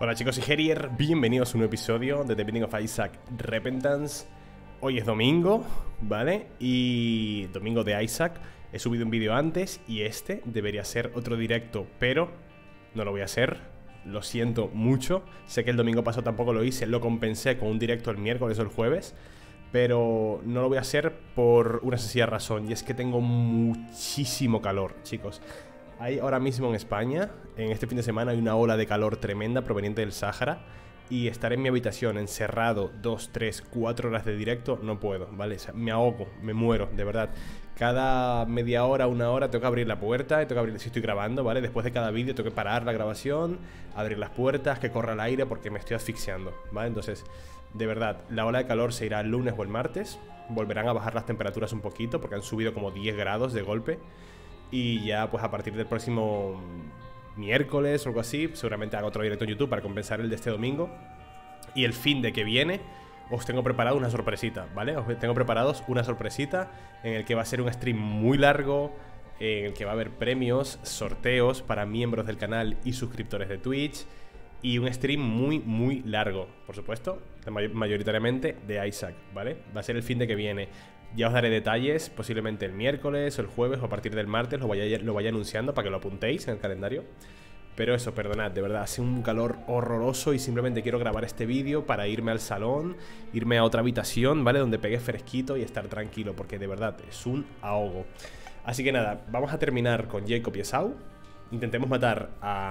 Hola chicos, soy Herier, bienvenidos a un nuevo episodio de The Binding of Isaac Repentance. Hoy es domingo, ¿vale? Y domingo de Isaac. He subido un vídeo antes y este debería ser otro directo, pero no lo voy a hacer. Lo siento mucho. Sé que el domingo pasado tampoco lo hice, lo compensé con un directo el miércoles o el jueves, pero no lo voy a hacer por una sencilla razón, y es que tengo muchísimo calor, chicos. Hay ahora mismo en España, en este fin de semana, hay una ola de calor tremenda proveniente del Sáhara. Y estar en mi habitación encerrado 2, 3, 4 horas de directo no puedo, ¿vale? O sea, me ahogo, me muero, de verdad. Cada media hora, una hora tengo que abrir la puerta, tengo que abrir, si estoy grabando, ¿vale? Después de cada vídeo tengo que parar la grabación, abrir las puertas, que corra el aire porque me estoy asfixiando, ¿vale? Entonces, de verdad, la ola de calor se irá el lunes o el martes. Volverán a bajar las temperaturas un poquito porque han subido como 10 grados de golpe. Y ya pues a partir del próximo miércoles o algo así, seguramente hago otro directo en YouTube para compensar el de este domingo. Y el fin de que viene os tengo preparado una sorpresita, ¿vale? Os tengo preparados una sorpresita en el que va a ser un stream muy largo, en el que va a haber premios, sorteos para miembros del canal y suscriptores de Twitch. Y un stream muy largo, por supuesto, mayoritariamente de Isaac, ¿vale? Va a ser el fin de que viene. Ya os daré detalles, posiblemente el miércoles o el jueves o a partir del martes lo vaya anunciando para que lo apuntéis en el calendario. Pero eso, perdonad, de verdad, hace un calor horroroso y simplemente quiero grabar este vídeo para irme al salón, irme a otra habitación, ¿vale? Donde pegue fresquito y estar tranquilo, porque de verdad es un ahogo. Así que nada, vamos a terminar con Jacob y Esau. Intentemos matar a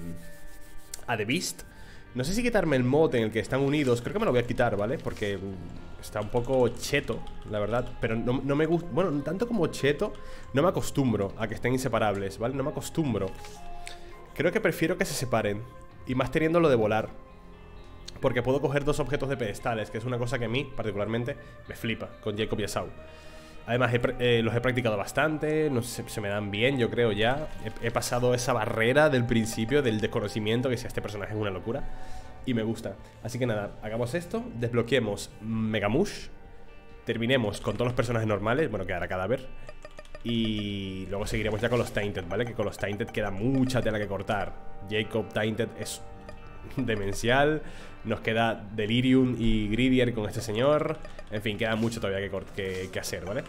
The Beast. No sé si quitarme el mod en el que están unidos. Creo que me lo voy a quitar, ¿vale? Porque está un poco cheto, la verdad. Pero no me gusta. Bueno, tanto como cheto, no me acostumbro a que estén inseparables, ¿vale? No me acostumbro. Creo que prefiero que se separen. Y más teniendo lo de volar, porque puedo coger dos objetos de pedestales, que es una cosa que a mí, particularmente, me flipa con Jacob y Esau. Además, los he practicado bastante, no sé, se me dan bien, yo creo ya. He pasado esa barrera del principio, del desconocimiento, que si este personaje es una locura. Y me gusta. Así que nada, hagamos esto, desbloqueemos Megamush, terminemos con todos los personajes normales, bueno, quedará cadáver. Y luego seguiremos ya con los Tainted, ¿vale? Que con los Tainted queda mucha tela que cortar. Jacob Tainted es demencial. Nos queda Delirium y Gridier con este señor. En fin, queda mucho todavía que hacer, ¿vale?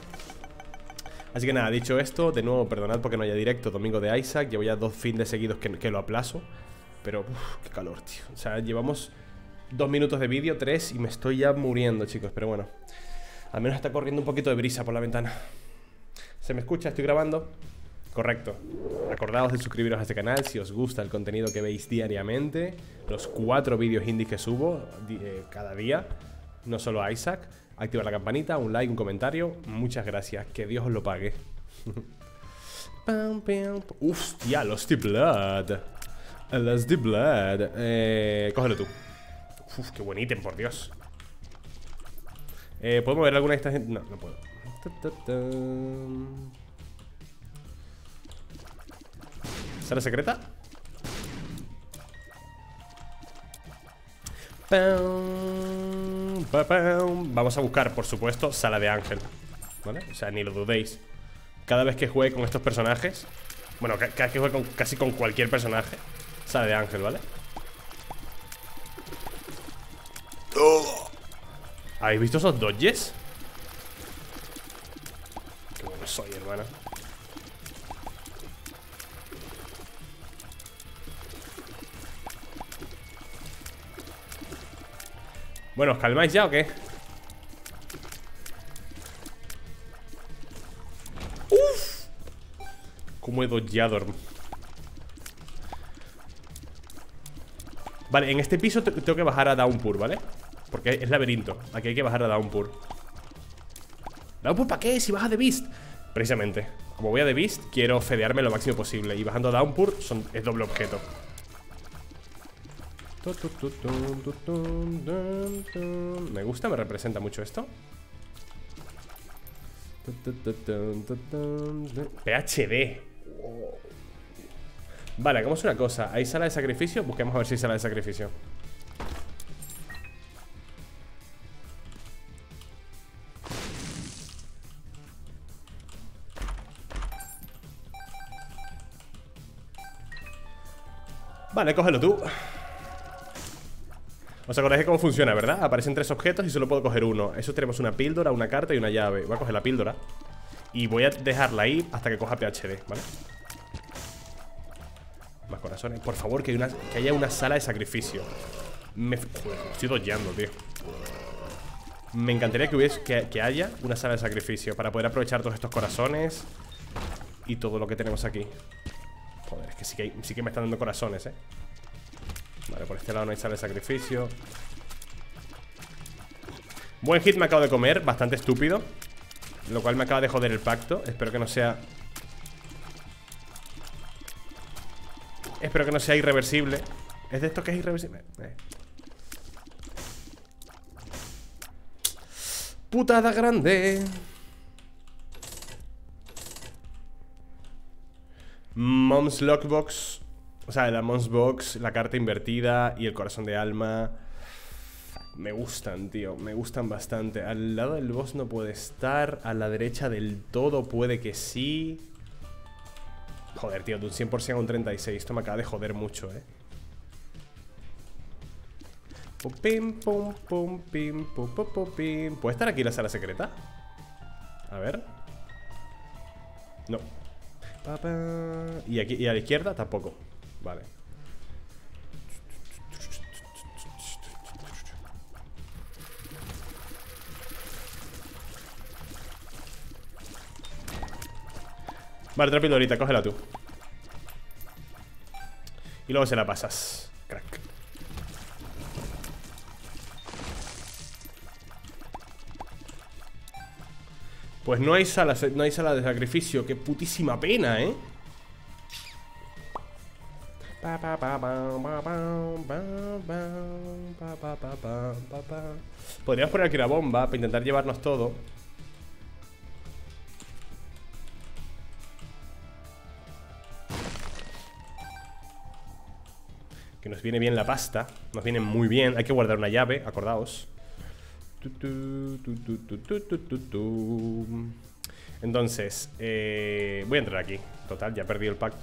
Así que nada, dicho esto, de nuevo, perdonad porque no haya directo domingo de Isaac. Llevo ya 2 fines seguidos que lo aplazo. Pero, qué calor, tío. O sea, llevamos 2 minutos de vídeo, 3, y me estoy ya muriendo, chicos. Pero bueno, al menos está corriendo un poquito de brisa por la ventana. ¿Se me escucha? ¿Estoy grabando? Correcto. Acordaos de suscribiros a este canal si os gusta el contenido que veis diariamente. Los 4 vídeos indies que subo cada día. No solo a Isaac. Activar la campanita, un like, un comentario. Muchas gracias. Que Dios os lo pague. Hostia, Lost Blood. Lost Blood. Cógelo tú. Uf, qué buen ítem, por Dios. ¿Puedo mover alguna de estas? No, no puedo. ¿Sala secreta? Vamos a buscar, por supuesto, sala de ángel, ¿vale? O sea, ni lo dudéis. Cada vez que juegue con estos personajes, bueno, cada vez que juegue casi con cualquier personaje, sala de ángel, ¿vale? ¿Habéis visto esos dodges? Qué bueno soy, hermana. Bueno, ¿os calmáis ya o qué? ¡Uf! ¿Cómo he dodgeado, hermano? Vale, en este piso tengo que bajar a Downpour, ¿vale? Porque es laberinto. Aquí hay que bajar a Downpour. ¿Downpour para qué? Si baja de Beast. Precisamente, como voy a The Beast, quiero fedearme lo máximo posible. Y bajando a Downpour es doble objeto. Me gusta, me representa mucho esto. PhD. Vale, hagamos una cosa. ¿Hay sala de sacrificio? Busquemos a ver si hay sala de sacrificio. Vale, cógelo tú. ¿Os acordáis de cómo funciona, verdad? Aparecen 3 objetos y solo puedo coger uno. Eso tenemos una píldora, una carta y una llave. Voy a coger la píldora y voy a dejarla ahí hasta que coja PhD, ¿vale? Más corazones. Por favor, que haya una sala de sacrificio. Joder, estoy doyando, tío. Me encantaría que haya una sala de sacrificio para poder aprovechar todos estos corazones y todo lo que tenemos aquí. Joder, es que sí que me están dando corazones, Vale, por este lado no hay sala de sacrificio. Buen hit me acabo de comer, bastante estúpido, lo cual me acaba de joder el pacto. Espero que no sea irreversible. ¿Es de esto que es irreversible? Putada grande. Mom's Lockbox. O sea, la Mom's Box, la carta invertida y el corazón de alma. Me gustan, tío, me gustan bastante. Al lado del boss no puede estar. A la derecha del todo puede que sí. Joder, tío, de un 100% a un 36%. Esto me acaba de joder mucho, Pum, pum, pum, pim, pum, pum, pum, pim. ¿Puede estar aquí la sala secreta? A ver. No. Y aquí, y a la izquierda tampoco. Vale. Vale, otra pildorita, cógela tú. Y luego se la pasas, crack. Pues no hay sala de sacrificio. Qué putísima pena, Podríamos poner aquí una bomba para intentar llevarnos todo. Que nos viene bien la pasta. Nos viene muy bien. Hay que guardar una llave, acordaos. Entonces, voy a entrar aquí. Total, ya he perdido el pacto.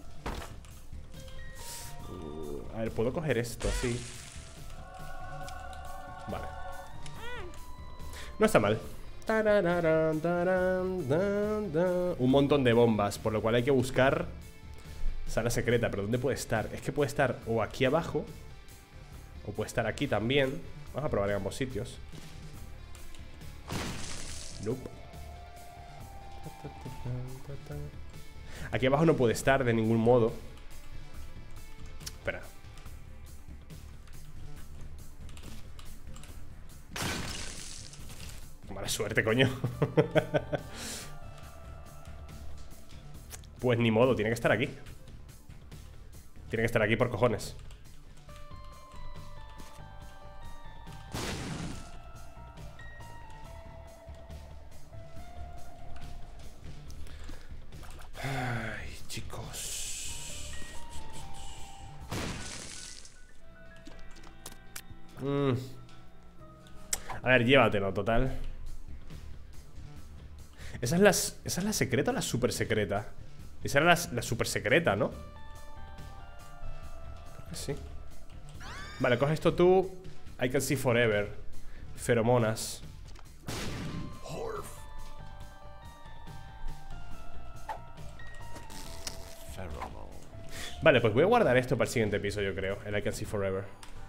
A ver, ¿puedo coger esto así? Vale. No está mal. Un montón de bombas, por lo cual hay que buscar sala secreta. Pero ¿dónde puede estar? Es que puede estar o aquí abajo o puede estar aquí también. Vamos a probar en ambos sitios. Nope. Aquí abajo no puede estar de ningún modo. Espera. Mala suerte, coño. Pues ni modo, tiene que estar aquí. Tiene que estar aquí por cojones. Ay, chicos. A ver, llévatelo, total. ¿Esa es la secreta o la super secreta? Esa era la super secreta, ¿no? Creo que sí. Vale, coge esto tú. I can see forever. Feromonas. Vale, pues voy a guardar esto para el siguiente episodio, yo creo. El I can see forever.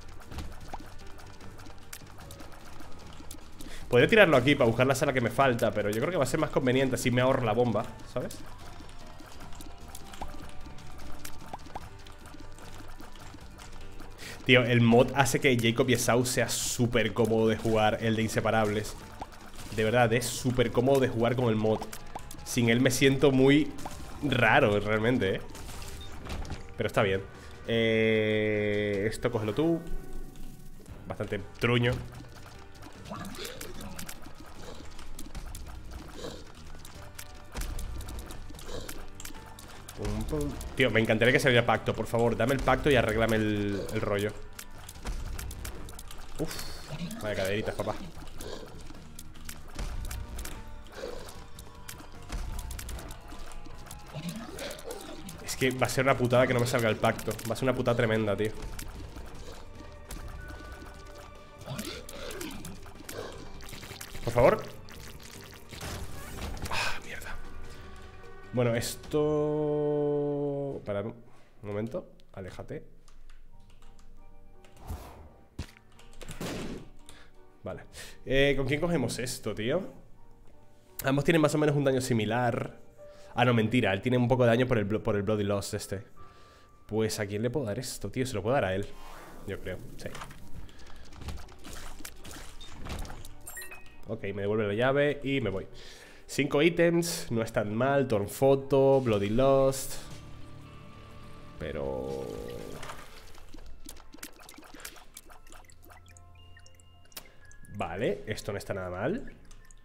Podría tirarlo aquí para buscar la sala que me falta, pero yo creo que va a ser más conveniente. Así me ahorro la bomba, ¿sabes? Tío, el mod hace que Jacob Esau sea súper cómodo de jugar, el de Inseparables. De verdad, es súper cómodo de jugar con el mod. Sin él me siento muy raro, realmente, Pero está bien. Esto cógelo tú. Bastante truño. Tío, me encantaría que saliera pacto. Por favor, dame el pacto y arréglame el rollo. Uf, vaya caderitas, papá. Es que va a ser una putada que no me salga el pacto. Va a ser una putada tremenda, tío. Bueno, esto... Para un momento. Aléjate. Vale. ¿Con quién cogemos esto, tío? Ambos tienen más o menos un daño similar. Ah, no, mentira. Él tiene un poco de daño por el Bloody Lost este. Pues ¿a quién le puedo dar esto, tío? Se lo puedo dar a él. Yo creo, sí. Ok, me devuelve la llave y me voy. 5 ítems, no es tan mal. Torn Photo, Bloody Lost. Pero... Vale, esto no está nada mal.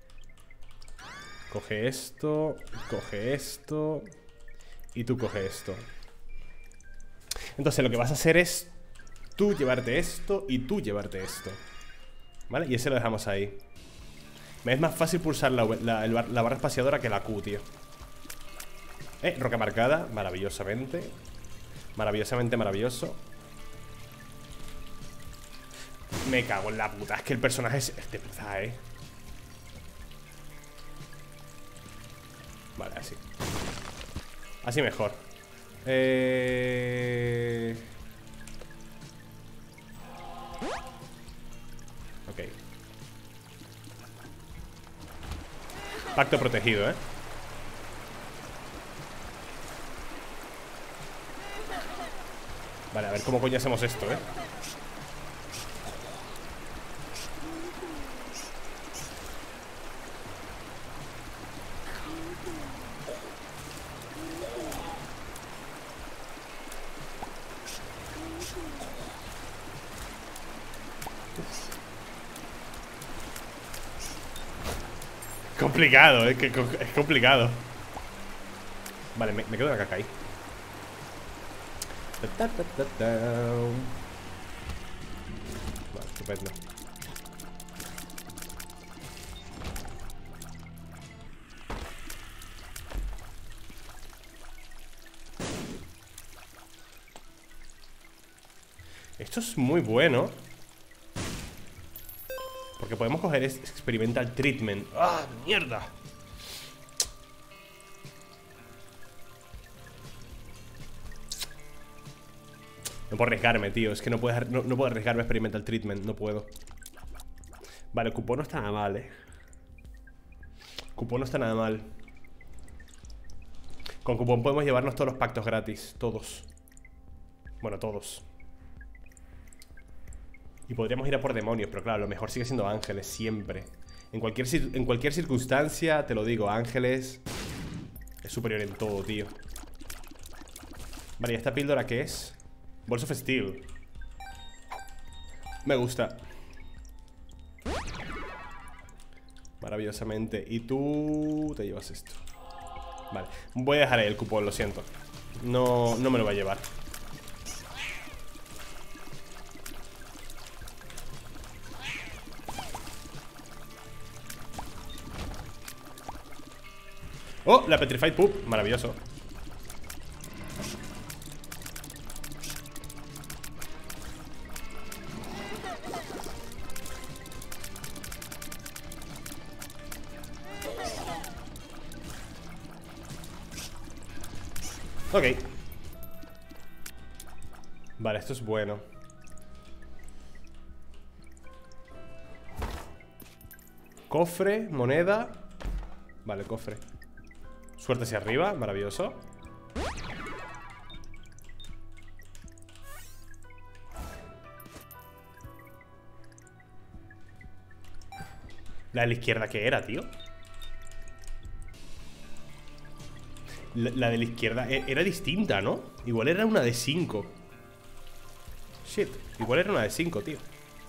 Coge esto, coge esto. Y tú coge esto. Entonces lo que vas a hacer es tú llevarte esto y tú llevarte esto. ¿Vale? Y ese lo dejamos ahí. Me es más fácil pulsar la barra espaciadora que la Q, tío. Roca marcada, maravillosamente. Maravillosamente maravilloso. Me cago en la puta. Es que el personaje es de verdad, Vale, así. Así mejor. Ok. Pacto protegido, Vale, a ver cómo coño hacemos esto, Complicado, que es complicado. Vale, me quedo en la caca ahí. Vale, estupendo. Esto es muy bueno, porque podemos coger Experimental Treatment. ¡Ah, mierda! No puedo arriesgarme, tío. Es que no puedo arriesgarme Experimental Treatment. No puedo. Vale, cupón no está nada mal, Cupón no está nada mal. Con cupón podemos llevarnos todos los pactos gratis. Todos. Bueno, todos. Y podríamos ir a por demonios, pero claro, lo mejor sigue siendo ángeles, siempre. En cualquier circunstancia, te lo digo, ángeles es superior en todo, tío. Vale, ¿y esta píldora qué es? Balls of Steel. Me gusta. Maravillosamente. Y tú te llevas esto. Vale, voy a dejar ahí el cupón, lo siento. No me lo va a llevar. ¡Oh! La Petrified Poop. Maravilloso. Ok. Vale, esto es bueno. Cofre, moneda. Vale, cofre. Suerte hacia arriba, maravilloso. La de la izquierda, ¿qué era, tío? La de la izquierda era distinta, ¿no? Igual era una de 5. Shit, igual era una de 5, tío.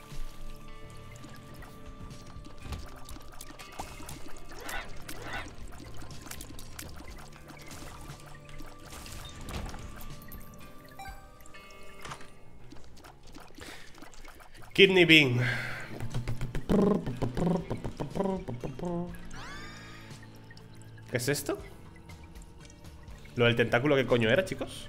Kidney Bean. ¿Qué es esto? ¿Lo del tentáculo qué coño era, chicos?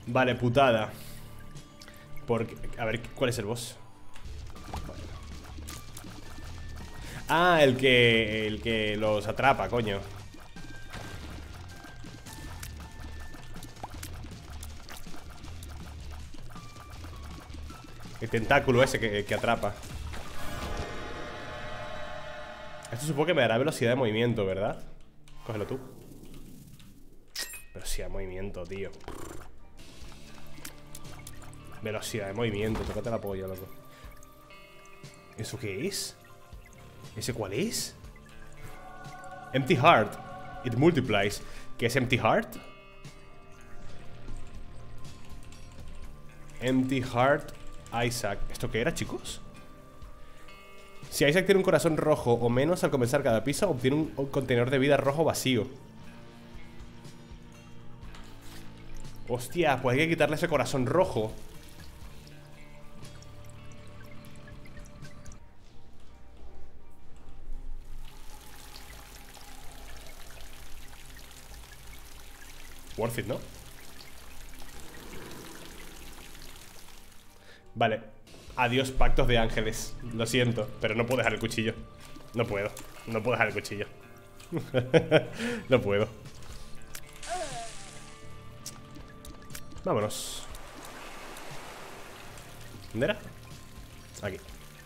Vale, putada. Porque, a ver, ¿cuál es el boss? Ah, el que los atrapa, coño. El tentáculo ese que atrapa. Esto supongo que me dará velocidad de movimiento, ¿verdad? Cógelo tú. Velocidad de movimiento, tío. Velocidad de movimiento, tócate la polla, loco. ¿Eso qué es? ¿Ese cuál es? Empty Heart. It multiplies. ¿Qué es Empty Heart? Empty Heart Isaac. ¿Esto qué era, chicos? Si Isaac tiene un corazón rojo o menos al comenzar cada piso, obtiene un contenedor de vida rojo vacío. Hostia, pues hay que quitarle ese corazón rojo. Worth it, ¿no? Vale. Adiós, pactos de ángeles. Lo siento, pero no puedo dejar el cuchillo. No puedo. No puedo dejar el cuchillo. No puedo. Vámonos. ¿Dónde era? Aquí.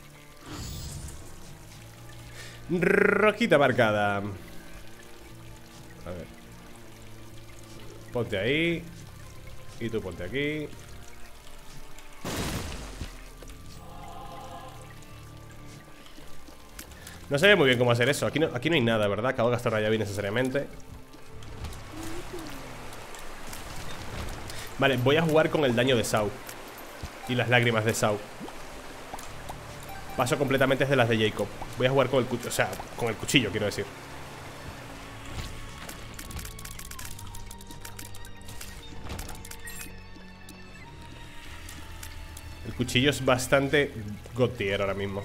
Rojita marcada. A ver. Ponte ahí. Y tú ponte aquí. No sé muy bien cómo hacer eso. Aquí no hay nada, ¿verdad? Acabo de gastar una llave innecesariamente. Vale, voy a jugar con el daño de Saw y las lágrimas de Saw. Paso completamente desde las de Jacob. Voy a jugar con el cuchillo, o sea, con el cuchillo, quiero decir. El cuchillo es bastante god tier ahora mismo.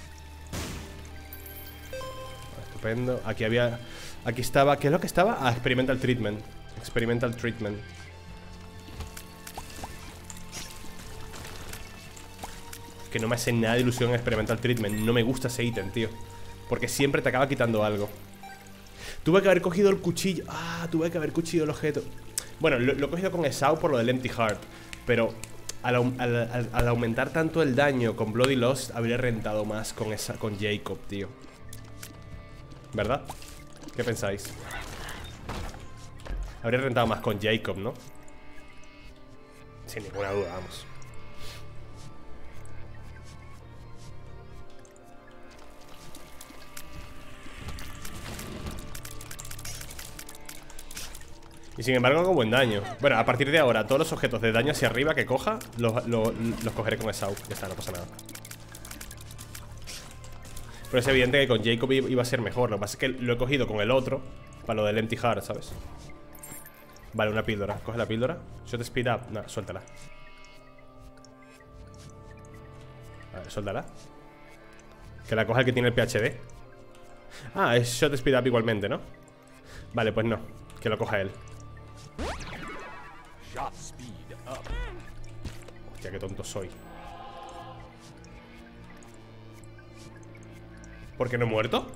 Estupendo. Aquí había... Aquí estaba... ¿Qué es lo que estaba? Ah, Experimental Treatment. Experimental Treatment. Que no me hace nada de ilusión Experimental Treatment. No me gusta ese ítem, tío. Porque siempre te acaba quitando algo. Tuve que haber cogido el cuchillo. Ah, tuve que haber cogido el objeto. Bueno, lo he cogido con Esau por lo del Empty Heart. Pero al aumentar tanto el daño con Bloody Lost, habría rentado más con Jacob, tío. ¿Verdad? ¿Qué pensáis? Habría rentado más con Jacob, ¿no? Sin ninguna duda, vamos. Y sin embargo hago buen daño. Bueno, a partir de ahora, todos los objetos de daño hacia arriba que coja los cogeré con Esau. Ya está, no pasa nada. Pero es evidente que con Jacob iba a ser mejor. Lo que pasa es que lo he cogido con el otro para lo del Empty Heart, ¿sabes? Vale, una píldora. Coge la píldora. Shot speed up. No, suéltala. Vale, suéltala. Que la coja el que tiene el PhD. Ah, es shot speed up igualmente, ¿no? Vale, pues no. Que lo coja él. Hostia, qué tonto soy. ¿Por qué no he muerto?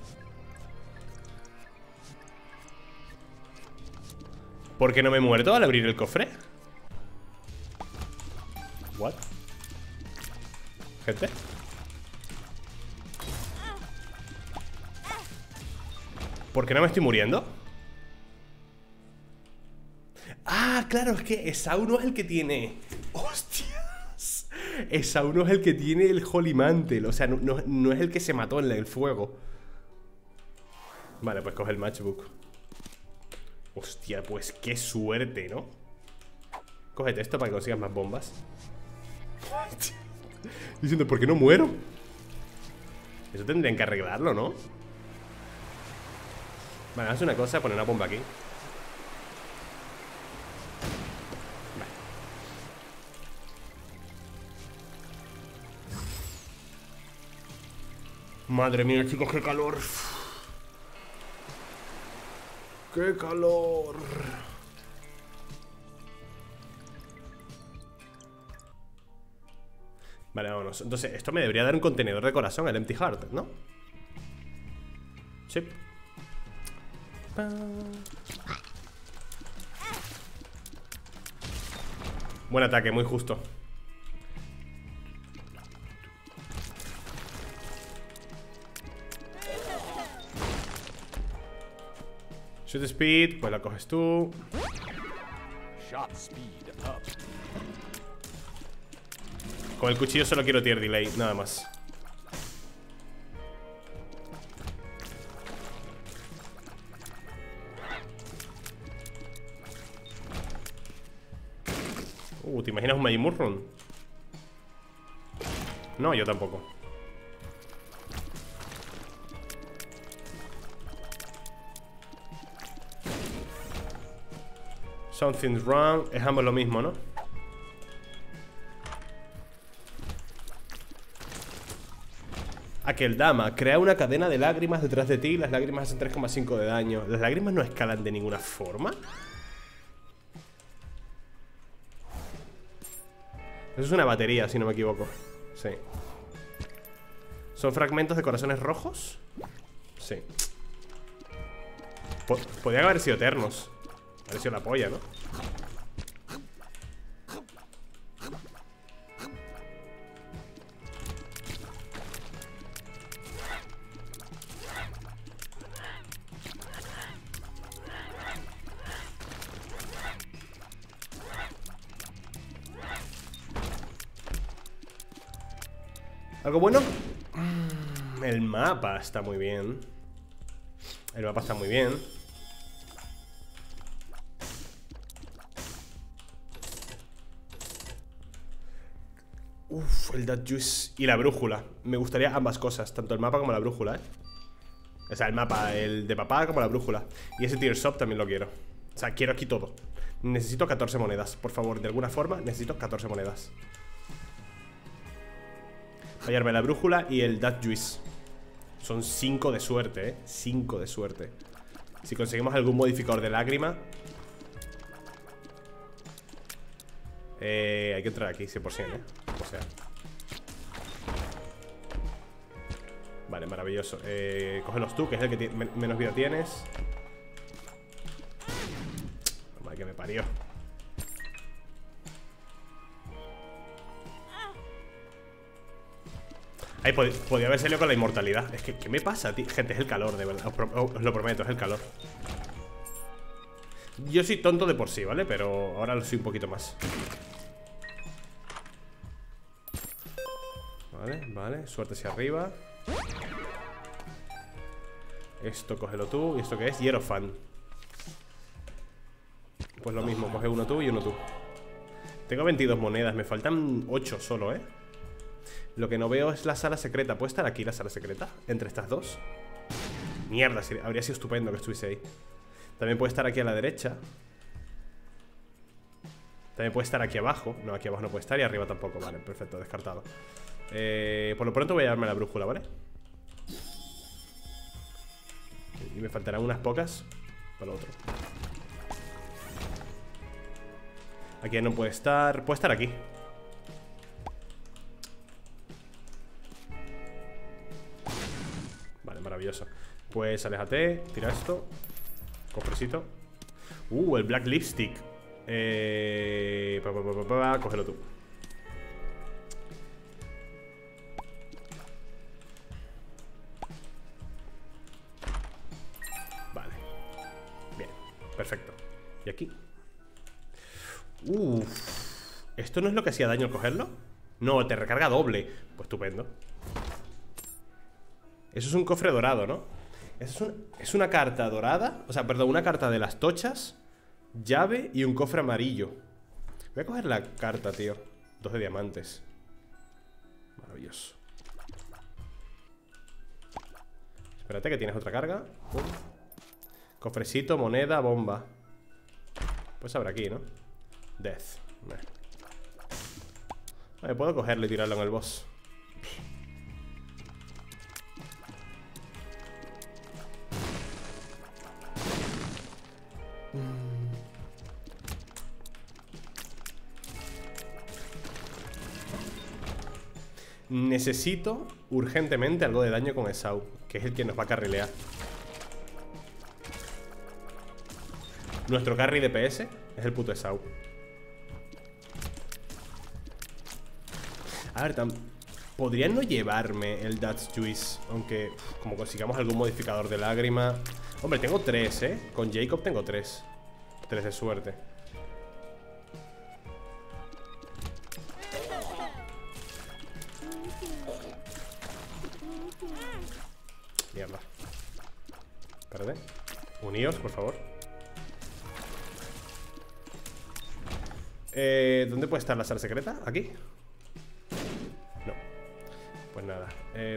¿Por qué no me he muerto al abrir el cofre? ¿What? Gente. ¿Por qué no me estoy muriendo? Ah, claro, es que Esau no es el que tiene... ¡Hostias! Esau no es el que tiene el Holy Mantle. O sea, no es el que se mató en el fuego. Vale, pues coge el matchbook. Hostia, pues qué suerte, ¿no? Cógete esto para que consigas más bombas. Diciendo, ¿por qué no muero? Eso tendrían que arreglarlo, ¿no? Vale, haz una cosa, poner una bomba aquí. Madre mía, chicos, qué calor. ¡Qué calor! Vale, vámonos. Entonces, esto me debería dar un contenedor de corazón, el Empty Heart, ¿no? Sí. Buen ataque, muy justo. Shoot speed, pues la coges tú. Con el cuchillo solo quiero tier delay, nada más. ¿Te imaginas un Majin Run? No, yo tampoco. Something's wrong. Es ambos lo mismo, ¿no? Aquel dama crea una cadena de lágrimas detrás de ti. Las lágrimas hacen 3,5 de daño. ¿Las lágrimas no escalan de ninguna forma? Eso es una batería, si no me equivoco. Sí. ¿Son fragmentos de corazones rojos? Sí. Podrían haber sido eternos. Haber sido la polla, ¿no? ¿Algo bueno? El mapa está muy bien. El mapa está muy bien. Uf, el That Juice y la brújula. Me gustaría ambas cosas, tanto el mapa como la brújula, ¿eh? O sea, el mapa, el de papá como la brújula. Y ese Tear Shop también lo quiero. O sea, quiero aquí todo. Necesito 14 monedas, por favor, de alguna forma necesito 14 monedas. Hallarme la brújula y el That Juice. Son 5 de suerte, ¿eh? 5 de suerte. Si conseguimos algún modificador de lágrima, hay que entrar aquí 100%, ¿eh? O sea. Vale, maravilloso. Cógelos tú, que es el que menos vida tienes. Madre que me parió. Ahí podía haber salido con la inmortalidad. Es que, ¿qué me pasa, tío? Gente, es el calor, de verdad. Os lo prometo, es el calor. Yo soy tonto de por sí, ¿vale? Pero ahora lo soy un poquito más. Vale, vale. Suerte hacia arriba. Esto cógelo tú. ¿Y esto qué es? Hierofan. Pues lo mismo, coge uno tú y uno tú. Tengo 22 monedas, me faltan 8 solo, ¿eh? Lo que no veo es la sala secreta. ¿Puede estar aquí la sala secreta? Entre estas dos. Mierda, habría sido estupendo que estuviese ahí. También puede estar aquí a la derecha. También puede estar aquí abajo. No, aquí abajo no puede estar y arriba tampoco. Vale, perfecto, descartado. Por lo pronto voy a llevarme la brújula, ¿vale? Y me faltarán unas pocas para lo otro. Aquí no puede estar. Puede estar aquí. Vale, maravilloso. Pues aléjate, tira esto. Cofrecito. El Black Lipstick. Cógelo tú. Vale. Bien, perfecto. ¿Y aquí? ¿Esto no es lo que hacía daño al cogerlo? No, te recarga doble. Pues estupendo. Eso es un cofre dorado, ¿no? Es una carta dorada. O sea, perdón, una carta de las tochas, llave y un cofre amarillo. Voy a coger la carta, tío. 2 de diamantes. Maravilloso. Espérate que tienes otra carga. Cofrecito, moneda, bomba. Pues habrá aquí, ¿no? Death. Vale, puedo cogerlo y tirarlo en el boss. necesito urgentemente algo de daño con Esau, que es el que nos va a carrilear. Nuestro carry DPS es el puto Esau. A ver, podrían no llevarme el Dutch Juice, aunque como consigamos algún modificador de lágrima. Hombre, tengo 3, ¿eh? Con Jacob tengo 3. 3 de suerte. Mierda. Espérate. Uníos, por favor. ¿Dónde puede estar la sala secreta? ¿Aquí? No. Pues nada.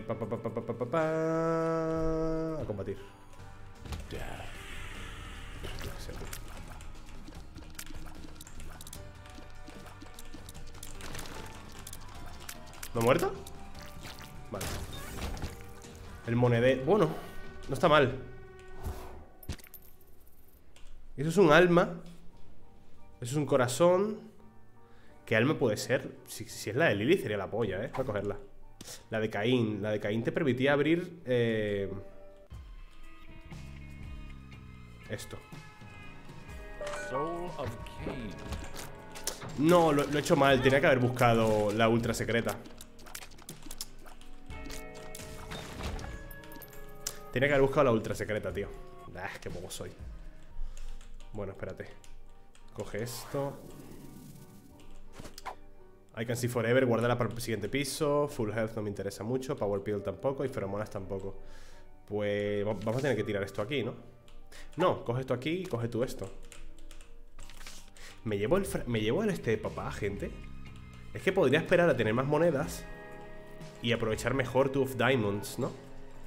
A combatir. ¿No ha muerto? Vale. El monedero. Bueno, no está mal. Eso es un alma. Eso es un corazón. ¿Qué alma puede ser? Si es la de Lily sería la polla, Voy a cogerla. La de Caín. La de Caín te permitía abrir esto. Soul of Cain. No, lo he hecho mal. Tenía que haber buscado la ultra secreta. Tenía que haber buscado la ultra secreta, tío. Qué bobo soy. Bueno, espérate. Coge esto. I can see forever, guárdala para el siguiente piso. Full health no me interesa mucho. Power pill tampoco. Y feromonas tampoco. Pues vamos a tener que tirar esto aquí, ¿no? No, coge esto aquí y coge tú esto. ¿Me llevo el este de papá, gente? Es que podría esperar a tener más monedas y aprovechar mejor Two of Diamonds, ¿no?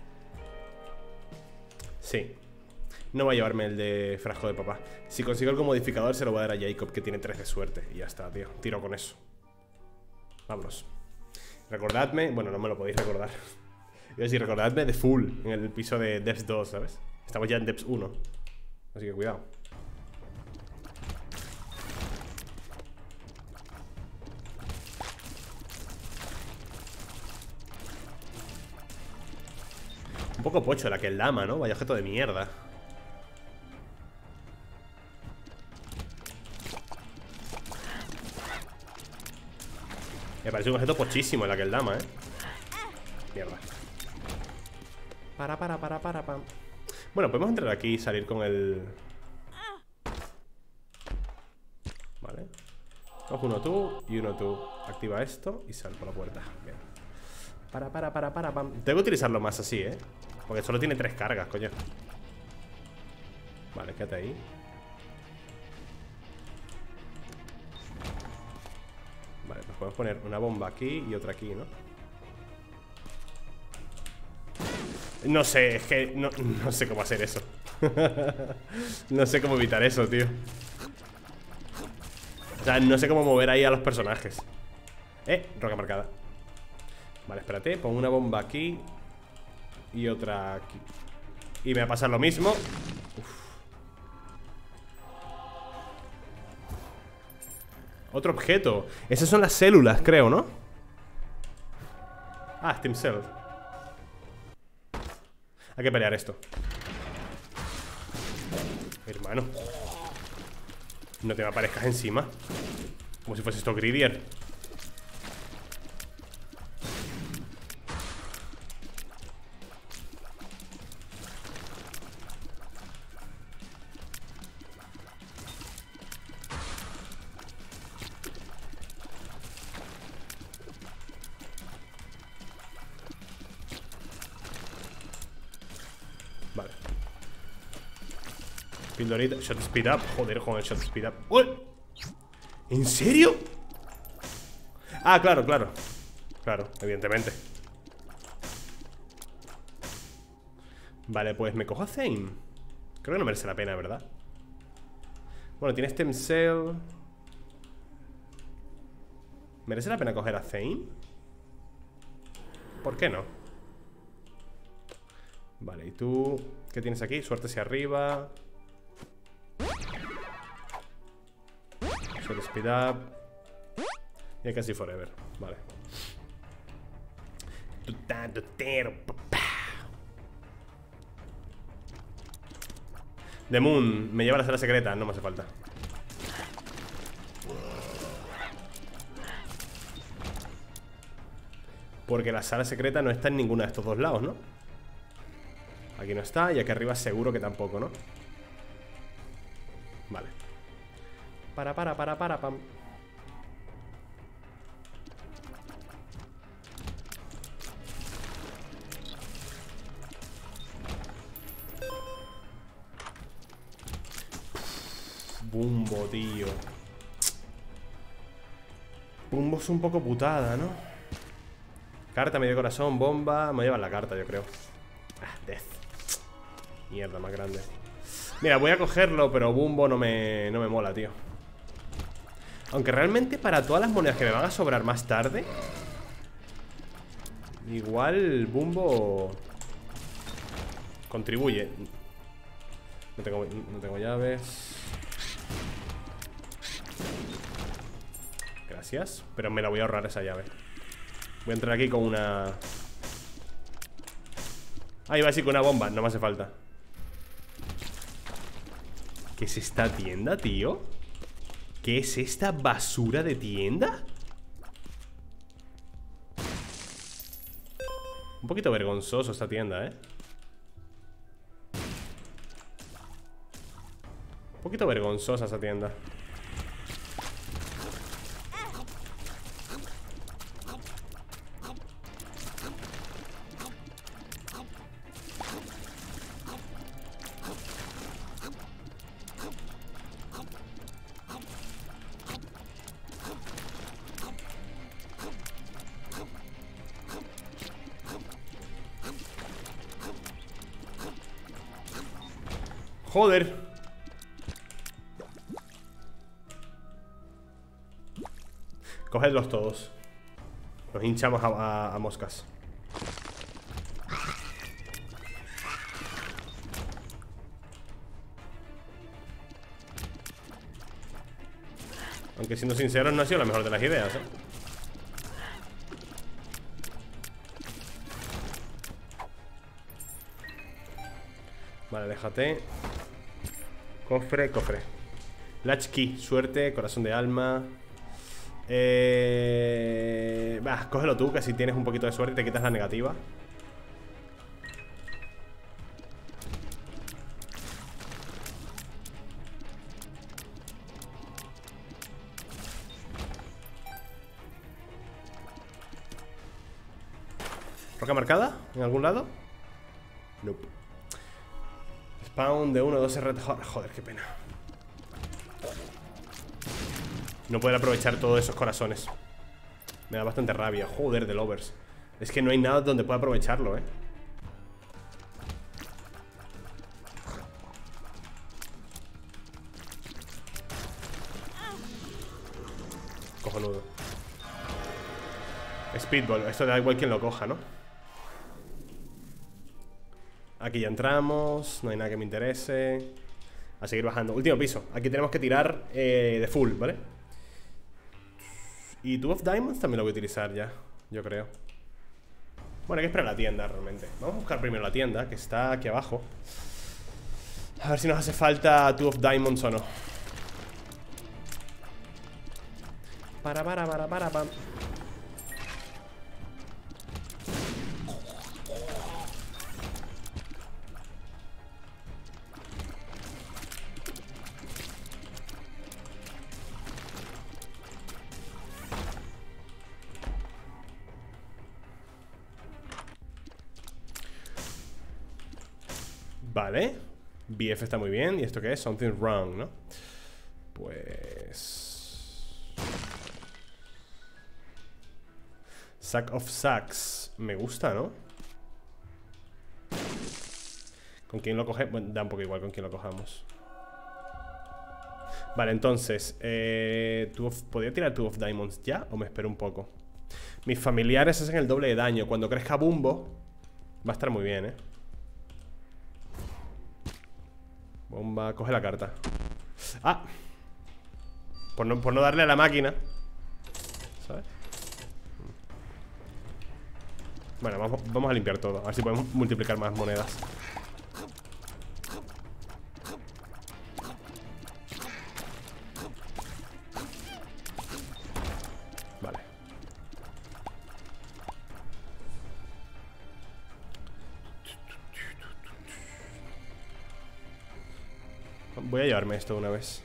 Sí. No voy a llevarme el de frasco de papá. Si consigo algún modificador se lo voy a dar a Jacob, que tiene 3 de suerte. Y ya está, tío. Tiro con eso. Vámonos. Recordadme. Bueno, no me lo podéis recordar. Iba a decir, recordadme de full en el piso de Depths 2, ¿sabes? Estamos ya en Depths 1. Así que cuidado. Un poco pocho la que el lama, ¿no? Vaya objeto de mierda. Me parece un objeto pochísimo la que el dama, Mierda. Pam. Bueno, podemos entrar aquí y salir con el... Vale. Coge uno tú y uno tú. Activa esto y sal por la puerta. Bien. Pam. Tengo que utilizarlo más así, porque solo tiene 3 cargas, coño. Vale, quédate ahí. Vale, pues podemos poner una bomba aquí y otra aquí, ¿no? No sé, es que no sé cómo hacer eso. No sé cómo evitar eso, tío. O sea, no sé cómo mover ahí a los personajes. Roca marcada. Vale, espérate, pongo una bomba aquí y otra aquí. Y me va a pasar lo mismo. Uf. Otro objeto. Esas son las células, creo, ¿no? Ah, Steam Cell. Hay que pelear esto. Hermano, no te me aparezcas encima. Como si fuese esto Gridier. Vale. Pildorita, shot speed up. Joder, con el shot speed up. ¡Uy! ¿En serio? Ah, claro, claro. Claro, evidentemente. Vale, pues me cojo a Zane. Creo que no merece la pena, ¿verdad? Bueno, tiene Stem Cell. ¿Merece la pena coger a Zane? ¿Por qué no? Vale, ¿y tú? ¿Qué tienes aquí? Suerte hacia arriba. Shot speed up. Y casi forever. Vale. The Moon, me lleva a la sala secreta. No me hace falta. Porque la sala secreta no está en ninguno de estos dos lados, ¿no? Aquí no está, y aquí arriba seguro que tampoco, ¿no? Vale. Pam. Bumbo, tío. Bumbo es un poco putada, ¿no? Carta, medio corazón, bomba. Me llevan la carta, yo creo. Ah, death. Mierda, más grande. Mira, voy a cogerlo, pero Bumbo no me mola, tío. Aunque realmente para todas las monedas que me van a sobrar más tarde, igual Bumbo contribuye. No tengo llaves. Gracias. Pero me la voy a ahorrar esa llave. Voy a entrar aquí con una... Ah, iba así con una bomba. No me hace falta. ¿Qué es esta tienda, tío? ¿Qué es esta basura de tienda? Un poquito vergonzoso esta tienda, ¿eh? Un poquito vergonzosa esa tienda. Joder. Cogedlos todos. Nos hinchamos a moscas. Aunque siendo sinceros no ha sido la mejor de las ideas, ¿eh? Vale, déjate. Cofre, cofre. Latch key, suerte, corazón de alma. Va, cógelo tú, que si tienes un poquito de suerte te quitas la negativa. ¿Roca marcada? ¿En algún lado? Nope. Spawn de 1, 2 RT. Joder, qué pena. No poder aprovechar todos esos corazones. Me da bastante rabia. Joder, de lovers. Es que no hay nada donde pueda aprovecharlo, ¿eh? Cojonudo. Speedball. Esto da igual quien lo coja, ¿no? Aquí ya entramos. No hay nada que me interese. A seguir bajando. Último piso. Aquí tenemos que tirar de full, ¿vale? Y Two of Diamonds también lo voy a utilizar ya, yo creo. Bueno, hay que esperar a la tienda realmente. Vamos a buscar primero la tienda, que está aquí abajo. A ver si nos hace falta Two of Diamonds o no. Pam. Vale. BF está muy bien. ¿Y esto qué es? Something wrong, ¿no? Pues... Sack of Sacks. Me gusta, ¿no? ¿Con quién lo coge? Bueno, da un poco igual con quién lo cojamos. Vale, entonces ¿podría tirar Two of Diamonds ya? ¿O me espero un poco? Mis familiares hacen el doble de daño. Cuando crezca Bumbo va a estar muy bien, ¿eh? Bomba, coge la carta. ¡Ah! Por no darle a la máquina, ¿sabes? Bueno, vamos a limpiar todo. A ver si podemos multiplicar más monedas. Vale. Voy a llevarme esto de una vez.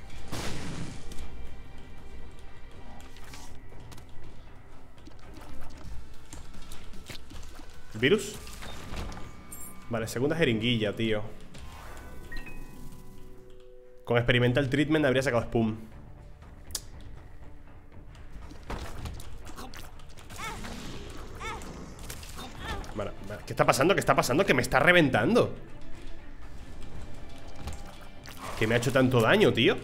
¿Virus? Vale, segunda jeringuilla, tío. Con Experimental Treatment habría sacado Spoon. Vale, ¿qué está pasando? ¿Qué está pasando? Que me está reventando. ¿Qué me ha hecho tanto daño, tío?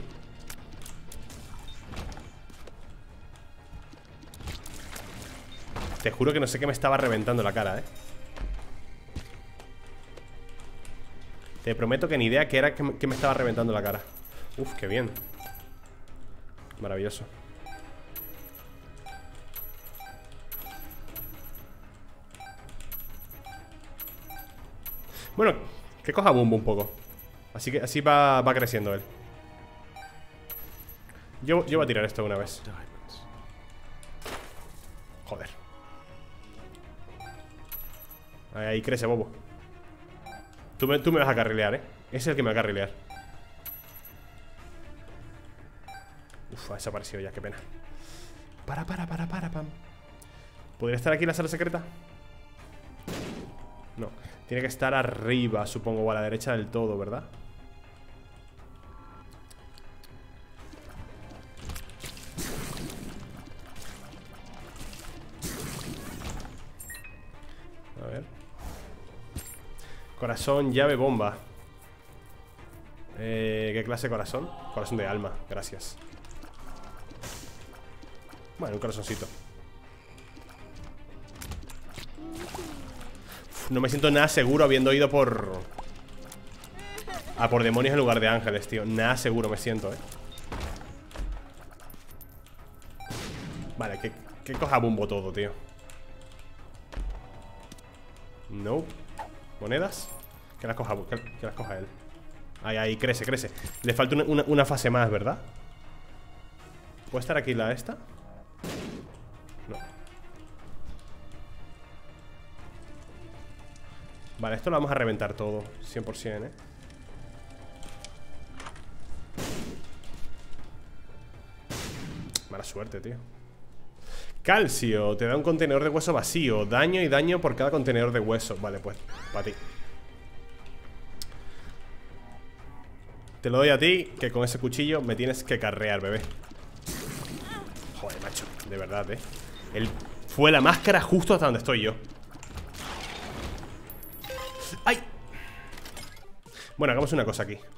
Te juro que no sé qué me estaba reventando la cara, Te prometo que ni idea qué era que me estaba reventando la cara. Uf, qué bien. Maravilloso. Bueno, que coja Bumbo un poco. Así que así va creciendo él. Yo voy a tirar esto de una vez. Joder. Ahí crece, bobo. Tú me vas a carrilear, Ese es el que me va a carrilear. Uf, ha desaparecido ya, qué pena. Pam. ¿Podría estar aquí la sala secreta? No, tiene que estar arriba, supongo, o a la derecha del todo, ¿verdad? A ver. Corazón, llave, bomba. ¿Qué clase de corazón? Corazón de alma, gracias. Bueno, un corazoncito. Uf, no me siento nada seguro habiendo ido por demonios en lugar de ángeles, tío. Nada seguro me siento, Vale, que coja Bumbo todo, tío. No. ¿Monedas? Que las coja él. Ahí, crece. Le falta una fase más, ¿verdad? ¿Puede estar aquí la esta? No. Vale, esto lo vamos a reventar todo 100%, Mala suerte, tío. Calcio, te da un contenedor de hueso vacío. Daño y daño por cada contenedor de hueso. Vale, pues, para ti. Te lo doy a ti, que con ese cuchillo me tienes que carrear, bebé. Joder, macho, de verdad, Él fue la máscara justo hasta donde estoy yo. ¡Ay! Bueno, hagamos una cosa aquí.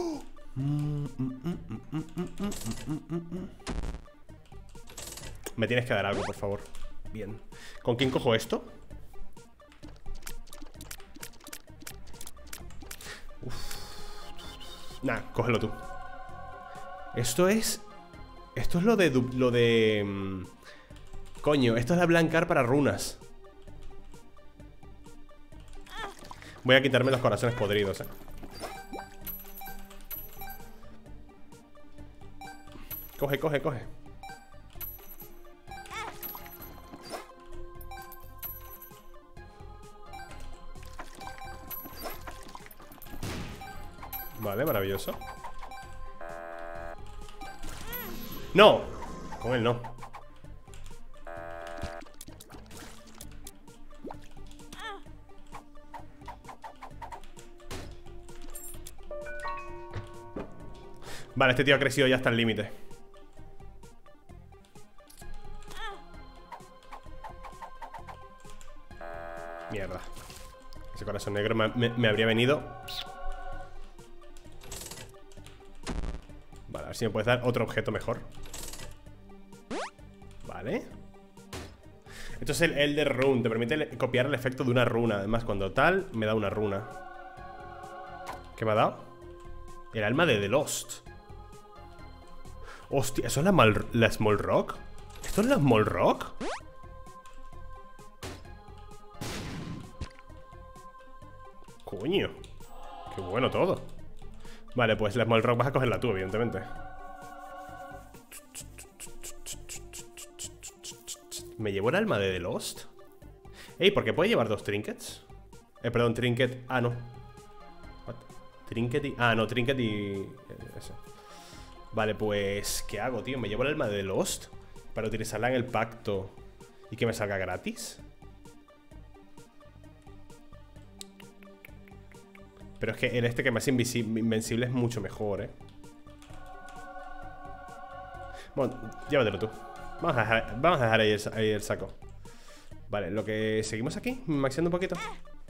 Me tienes que dar algo, por favor. Bien. ¿Con quién cojo esto? Nah, cógelo tú. Esto es lo de... Coño, esto es de ablancar para runas. Voy a quitarme los corazones podridos, Coge. Vale, maravilloso. ¡No! Con él no. Vale, este tío ha crecido ya hasta el límite. Mierda. Ese corazón negro me habría venido. Vale, a ver si me puedes dar otro objeto mejor. Vale. Esto es el Elder Rune. Te permite copiar el efecto de una runa. Además, cuando tal, me da una runa. ¿Qué me ha dado? El alma de The Lost. Hostia, ¿eso es la Small Rock? ¿Esto es la Small Rock? Coño. Qué bueno todo. Vale, pues la Small Rock vas a cogerla tú, evidentemente. ¿Me llevo el alma de The Lost? Ey, ¿por qué puede llevar 2 trinkets? Perdón, trinket... Ah, no. What? Trinket y... Ah, no, trinket y... Eso. Vale, pues... ¿qué hago, tío? ¿Me llevo el alma de The Lost? Para utilizarla en el pacto y que me salga gratis. Pero es que en este que me hace invencible es mucho mejor, Bueno, llévatelo tú. Vamos a dejar ahí el saco. Vale, lo que seguimos aquí, maxeando un poquito.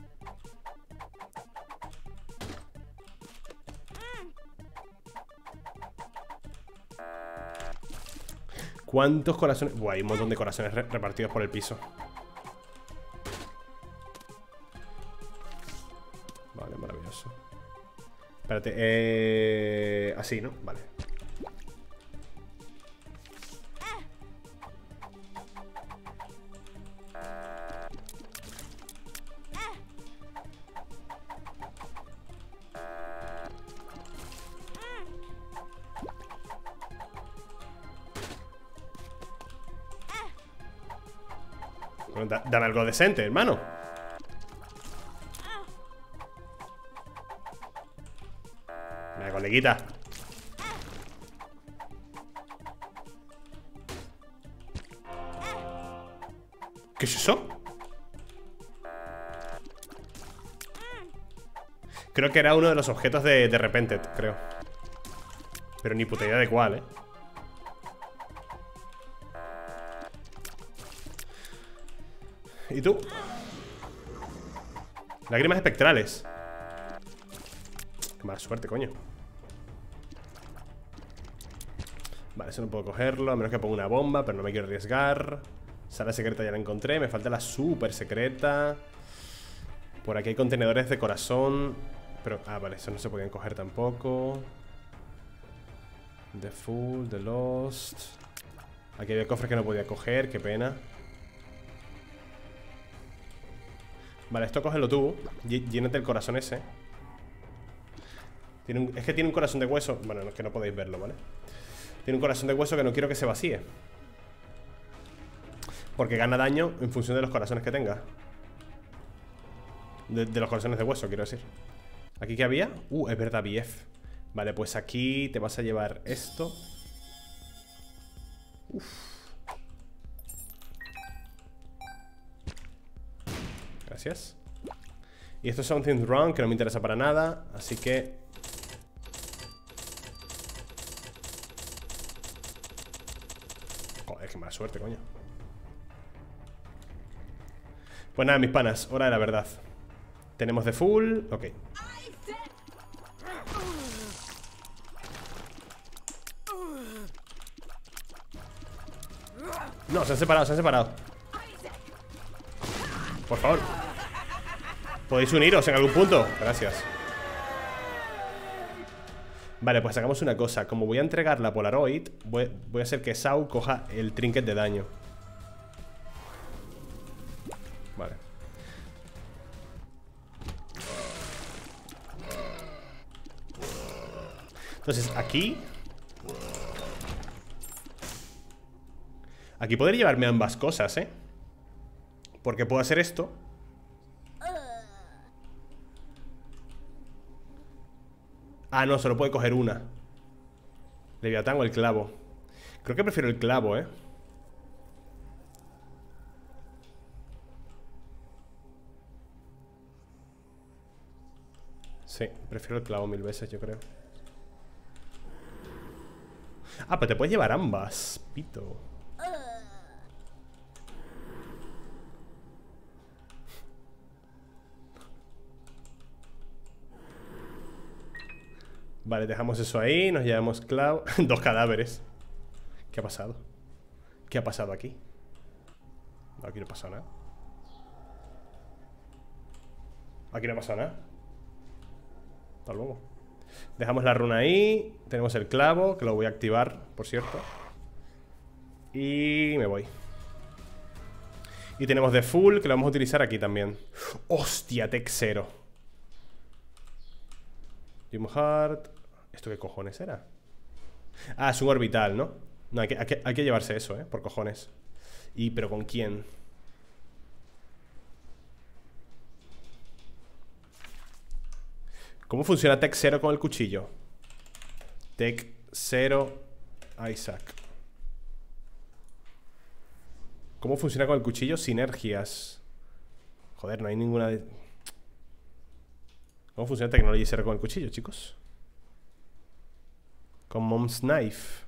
¿Cuántos corazones? Buah, hay un montón de corazones repartidos por el piso. Vale, maravilloso. Espérate, así, ¿no? Vale. Bueno, dame algo decente, hermano. Venga, coleguita. ¿Qué es eso? Creo que era uno de los objetos de Repented, creo. Pero ni puta idea de cuál, ¿Y tú? Lágrimas espectrales. Qué mala suerte, coño. Vale, eso no puedo cogerlo, a menos que ponga una bomba, pero no me quiero arriesgar. Sala secreta ya la encontré, me falta la super secreta. Por aquí hay contenedores de corazón. Pero, vale, eso no se podían coger tampoco. The Fool, The Lost. Aquí había cofres que no podía coger, qué pena. Vale, esto cógelo tú. Llénate el corazón ese. Es que tiene un corazón de hueso. Bueno, es que no podéis verlo, ¿vale? Tiene un corazón de hueso que no quiero que se vacíe. Porque gana daño en función de los corazones que tenga. De los corazones de hueso, quiero decir. ¿Aquí qué había? Es verdad, BF. Vale, pues aquí te vas a llevar esto. Gracias. Y esto es Something Wrong, que no me interesa para nada. Así que... Joder, qué mala suerte, coño. Pues nada, mis panas, hora de la verdad. Tenemos de full, ok. No, se han separado, se han separado. Por favor. ¿Podéis uniros en algún punto? Gracias. Vale, pues hagamos una cosa. Como voy a entregar la Polaroid, voy a hacer que Sau coja el trinket de daño. Vale. Entonces, aquí podría llevarme ambas cosas, porque puedo hacer esto. Ah, no, solo puede coger una. Leviatán o el clavo. Creo que prefiero el clavo, Sí, prefiero el clavo 1000 veces, yo creo. Ah, pero te puedes llevar ambas, pito. Vale, dejamos eso ahí, nos llevamos clavo. 2 cadáveres. ¿Qué ha pasado? ¿Qué ha pasado aquí? No, aquí no pasa nada. Aquí no pasa nada. Hasta luego. Dejamos la runa ahí. Tenemos el clavo, que lo voy a activar, por cierto. Y me voy. Y tenemos de full, que lo vamos a utilizar aquí también. ¡Hostia, Tech 0! Jim Hart. ¿Esto qué cojones era? Ah, es un orbital, ¿no? No, hay que llevarse eso, por cojones. ¿Pero con quién? ¿Cómo funciona Tech 0 con el cuchillo? Tech 0 Isaac. ¿Cómo funciona con el cuchillo? Sinergias. Joder, no hay ninguna de... ¿Cómo funciona Technology 0 con el cuchillo, chicos? Con Mom's Knife.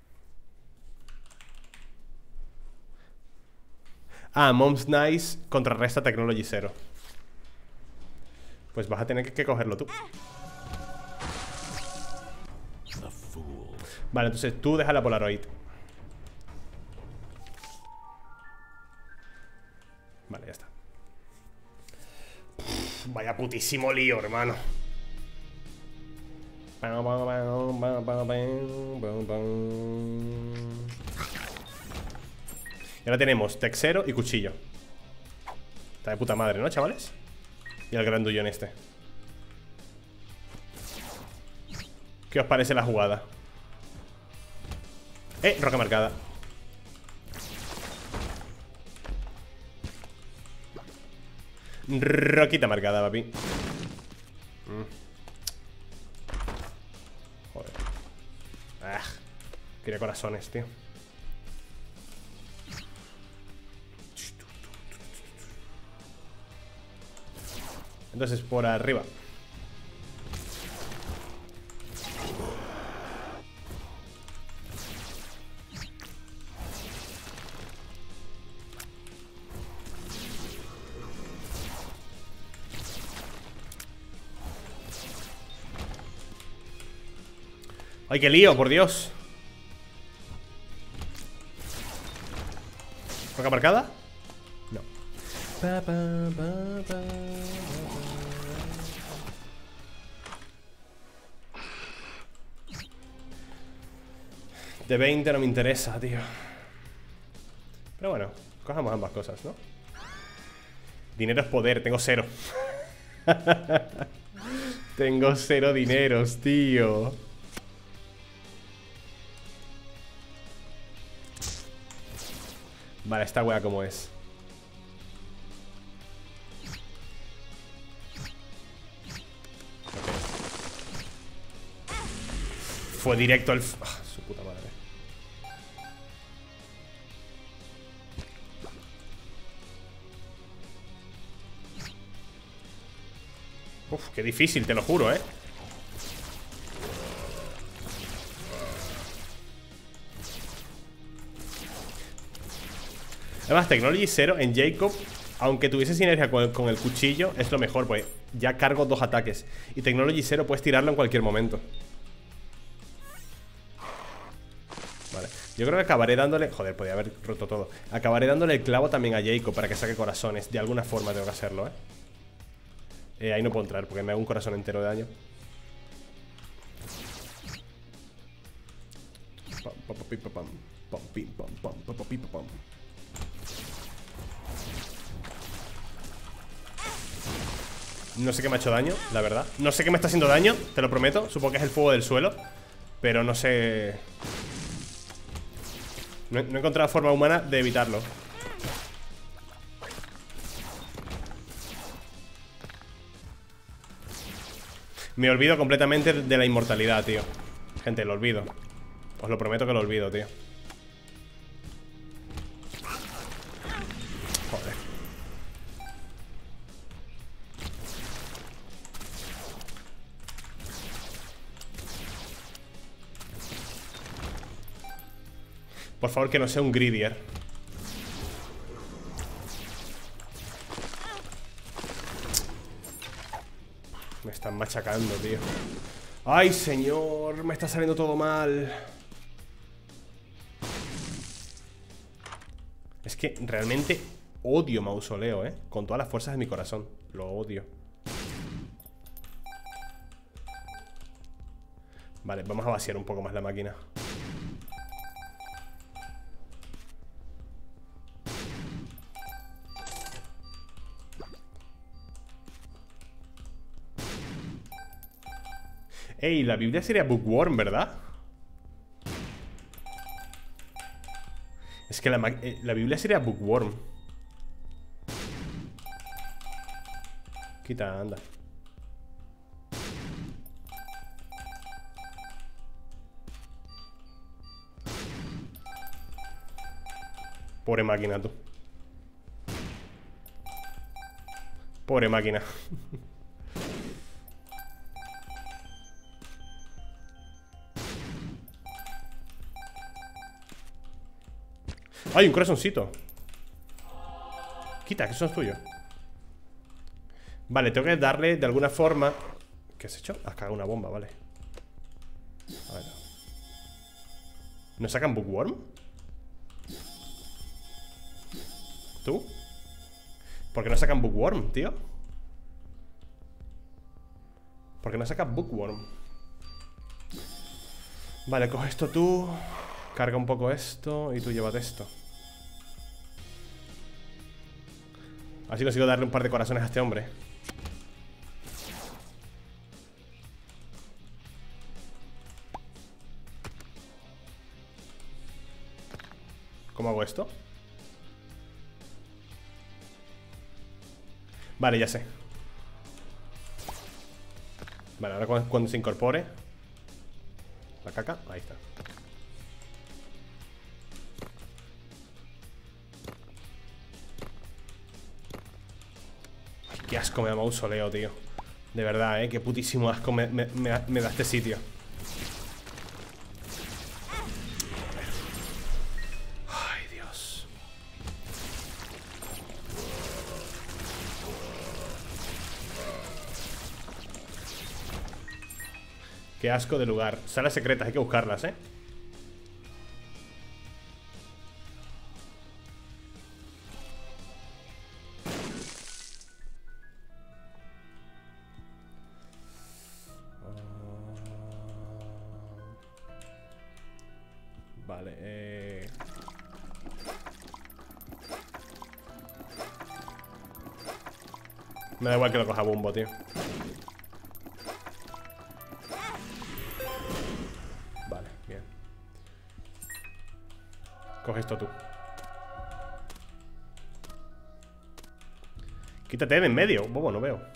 Ah, Mom's Knife contrarresta Technology 0. Pues vas a tener que cogerlo tú. Vale, entonces tú deja la Polaroid. Vale, ya está. Vaya putísimo lío, hermano. Y ahora tenemos Tech 0 y cuchillo. Está de puta madre, ¿no, chavales? Y el grandullón este. ¿Qué os parece la jugada? Roca marcada. Roquita marcada, papi. Joder. Quería corazones, tío. Entonces, por arriba. ¡Ay, qué lío, por Dios! ¿Roca marcada? No. De 20 no me interesa, tío. Pero bueno, cojamos ambas cosas, ¿no? Dinero es poder, tengo 0. Tengo 0 dineros, tío. Vale, esta wea como es. Fue directo al... su puta madre. Uf, qué difícil, te lo juro, ¿eh? Además, Technology 0 en Jacob, aunque tuviese sinergia con el cuchillo, es lo mejor, pues ya cargo 2 ataques. Y Technology 0 puedes tirarlo en cualquier momento. Vale, yo creo que acabaré dándole... Joder, podía haber roto todo. Acabaré dándole el clavo también a Jacob para que saque corazones. De alguna forma tengo que hacerlo, ahí no puedo entrar porque me hago un corazón entero de daño. No sé qué me ha hecho daño, la verdad. No sé qué me está haciendo daño, te lo prometo. Supongo que es el fuego del suelo, pero no sé. No he encontrado forma humana de evitarlo. Me olvido completamente de la inmortalidad, tío. Gente, lo olvido. Os lo prometo que lo olvido, tío. Joder. Por favor, que no sea un Gridier. Me están machacando, tío. ¡Ay, señor! Me está saliendo todo mal. Es que realmente odio Mausoleo, con todas las fuerzas de mi corazón. Lo odio. Vale, vamos a vaciar un poco más la máquina. Ey, la Biblia sería bookworm, ¿verdad? Es que la Biblia sería bookworm. Quita, anda. Pobre máquina, tú. Pobre máquina. ¡Ay, un corazoncito! Quita, que eso es tuyo. Vale, tengo que darle de alguna forma. ¿Qué has hecho? Has cagado una bomba, vale. A ver. ¿Nos sacan bookworm? ¿Tú? ¿Por qué no sacan bookworm, tío? ¿Por qué no sacan bookworm? Vale, coge esto tú. Carga un poco esto. Y tú llévate esto. Así consigo darle un par de corazones a este hombre. ¿Cómo hago esto? Vale, ya sé. Vale, ahora cuando se incorpore la caca, ahí está. Ay, qué asco me da mausoleo, tío. De verdad, qué putísimo asco me da este sitio. Ay, Dios. Qué asco de lugar. Salas secretas, hay que buscarlas, Vale, me da igual que lo coja Bumbo, tío. Vale, bien. Coge esto tú. Quítate de en medio, Bobo, no veo.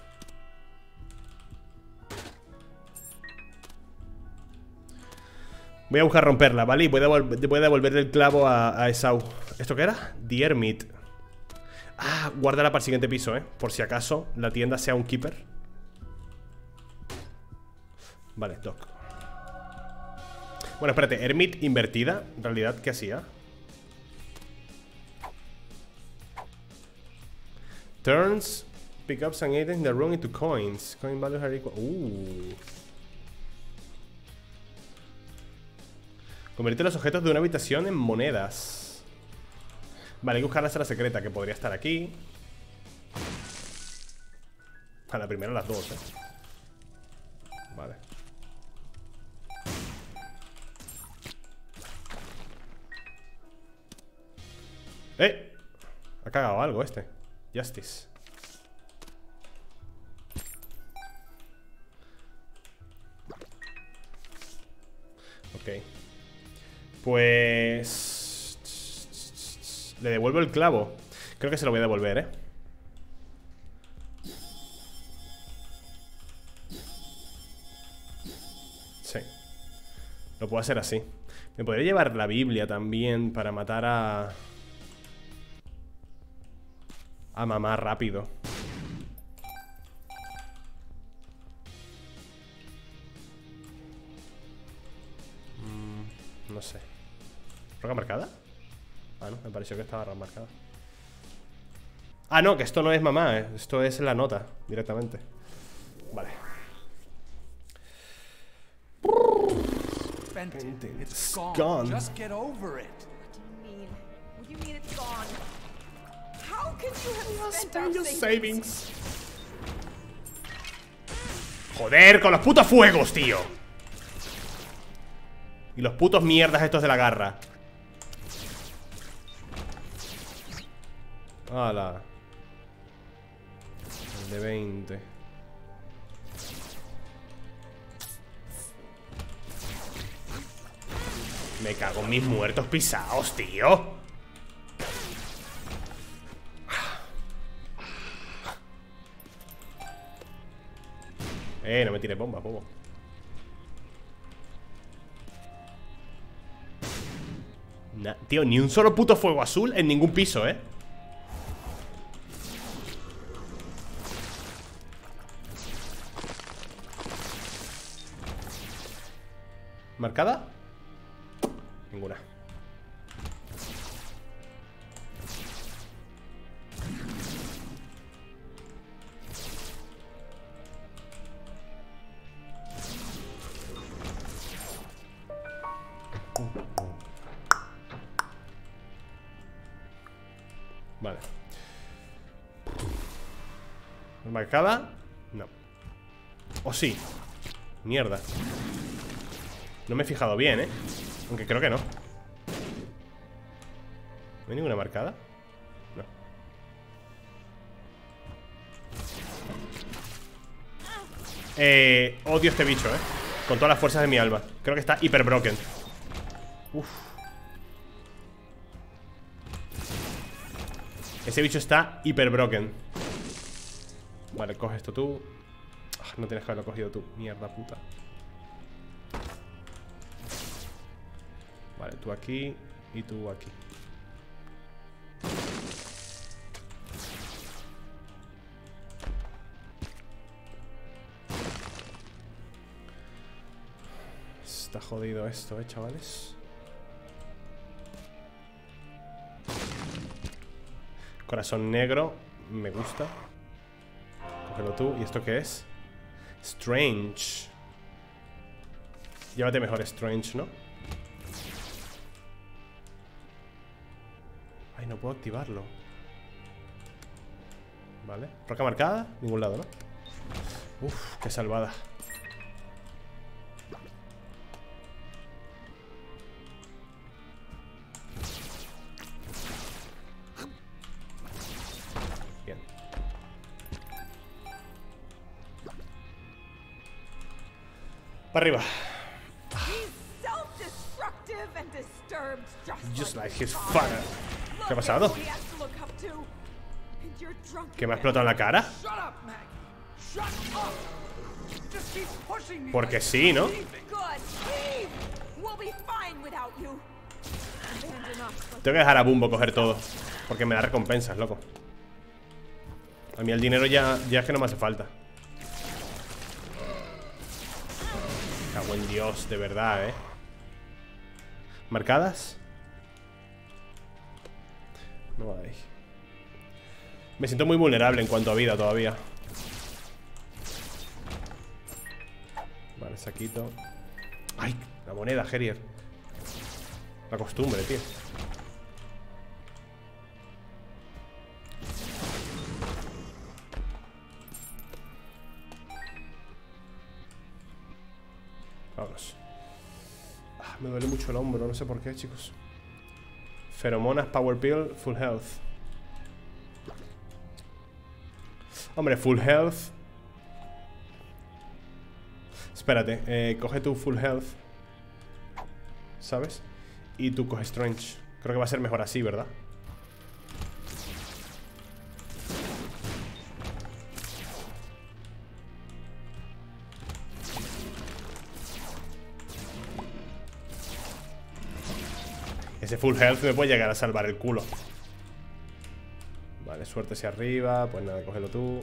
Voy a buscar romperla, ¿vale? Y voy a devolver el clavo a Esau. ¿Esto qué era? The Hermit. Ah, guárdala para el siguiente piso, por si acaso la tienda sea un keeper. Vale, Doc. Bueno, espérate, Hermit invertida. En realidad, ¿qué hacía? Turns pick up some items in the room into coins. Coin values are equal. Convierte los objetos de una habitación en monedas. Vale, hay que buscar la sala secreta, que podría estar aquí. A la primera las dos, Vale. Ha cagado algo este. Justice. Ok. Pues... le devuelvo el clavo. Creo que se lo voy a devolver, Sí. Lo puedo hacer así. Me podría llevar la Biblia también para matar a mamá rápido. No sé. ¿Roca marcada? Ah, no, me pareció que estaba marcada. Ah, no, que esto no es mamá, esto es la nota, directamente. Vale. It's gone. Just get over it. What do you mean it's gone? How could you have Spend your savings? savings. Joder, con los putos fuegos, tío. Y los putos mierdas estos de la garra. ¡Hala! El de 20. Me cago en mis muertos pisados, tío. No me tires bombas, bobo. Tío, ni un solo puto fuego azul en ningún piso, ¿Marcada? Ninguna. Vale. ¿Marcada? No. ¿O sí? Mierda. No me he fijado bien, aunque creo que no. ¿No hay ninguna marcada? No. Odio este bicho, con todas las fuerzas de mi alma. Creo que está hiper broken. Uf. Ese bicho está hiper broken. Vale, coge esto tú. No tienes que haberlo cogido tú. Mierda puta. Vale, tú aquí y tú aquí. Está jodido esto, chavales. Corazón negro, me gusta. Cógelo tú. ¿Y esto qué es? Strange. Llévate mejor Strange, ¿no? Ay, no puedo activarlo. Vale. Roca marcada, ningún lado, ¿no? Uf, qué salvada. Bien. Para arriba. Just like his father. ¿Qué ha pasado? ¿Qué me ha explotado en la cara? Porque sí, ¿no? Tengo que dejar a Bumbo coger todo, porque me da recompensas, loco. A mí el dinero ya es que no me hace falta. Cago en Dios, de verdad, ¿Marcadas? No hay. Me siento muy vulnerable en cuanto a vida todavía. Vale, saquito. ¡Ay! La moneda, Herier. La costumbre, tío. Vámonos. Me duele mucho el hombro, no sé por qué, chicos. Feromonas, Power Pill, Full Health. Hombre, Full Health. Espérate, coge tu Full Health, ¿sabes? Y tú coges Strange. Creo que va a ser mejor así, ¿verdad? Ese Full Health me puede llegar a salvar el culo. Vale, suerte hacia arriba. Pues nada, cógelo tú.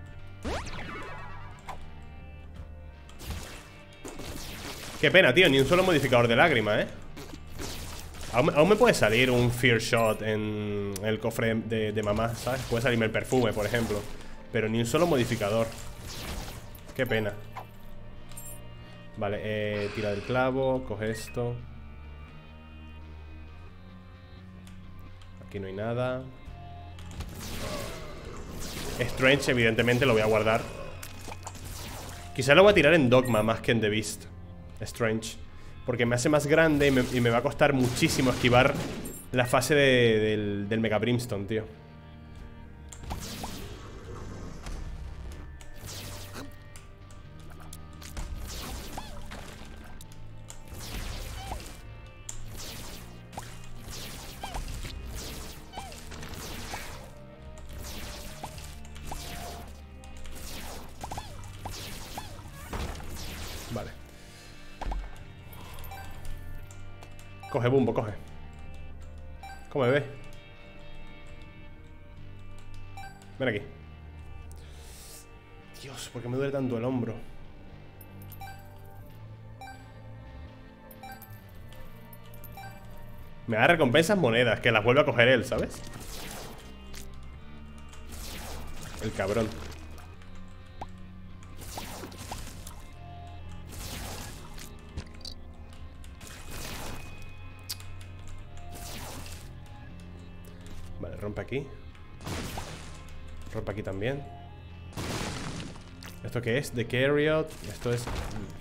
Qué pena, tío, ni un solo modificador de lágrima, Aún me puede salir un Fear Shot en el cofre de mamá, ¿sabes? Puede salirme el perfume, por ejemplo. Pero ni un solo modificador. Qué pena. Vale, tira del clavo. Coge esto. Aquí no hay nada. Strange, evidentemente, lo voy a guardar. Quizá lo voy a tirar en Dogma más que en The Beast. Strange, porque me hace más grande y me va a costar muchísimo esquivar la fase del Mega Brimstone, tío. Coge, Bumbo, coge. ¿Cómo me ve? Ven aquí. Dios, ¿por qué me duele tanto el hombro? Me da recompensas monedas, que las vuelve a coger él, ¿sabes? El cabrón. Vale, rompe aquí. Rompe aquí también. ¿Esto qué es? The Carriot. Esto es...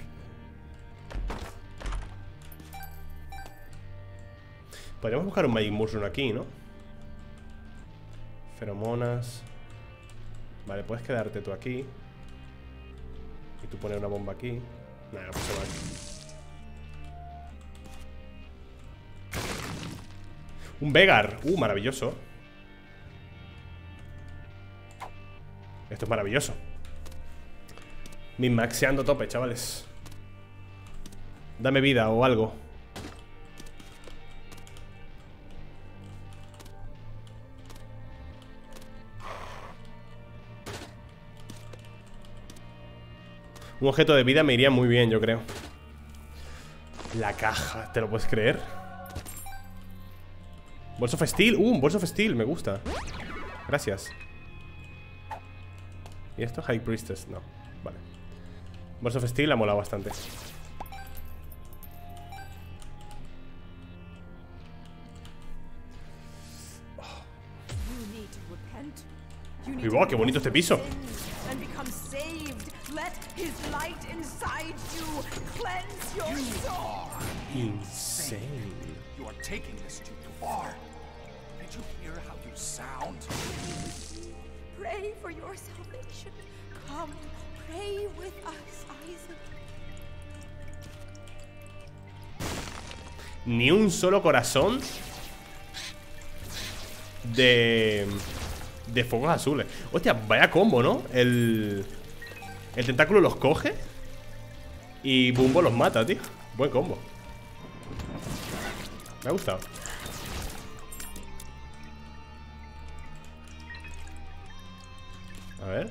Podríamos buscar un Magic Mushroom aquí, ¿no? Feromonas. Vale, puedes quedarte tú aquí. Y tú pones una bomba aquí. Nada, pues se va aquí. Un Vegar. Maravilloso. Esto es maravilloso. Min-maxeando tope, chavales. Dame vida o algo. Un objeto de vida me iría muy bien, yo creo. La caja, ¿te lo puedes creer? Balls of Steel, un Balls of Steel, me gusta. Gracias. ¿Y esto? High Priestess, no, vale. Balls of Steel ha molado bastante. Y wow, qué bonito este piso. Insane. You are taking this too far. Did you hear how you sound? Pray for your salvation. Come, pray with us, Isaac. Ni un solo corazón de fuegos azules. Hostia, vaya combo, ¿no? El tentáculo los coge y Bumbo los mata, tío. Buen combo. Me ha gustado. A ver.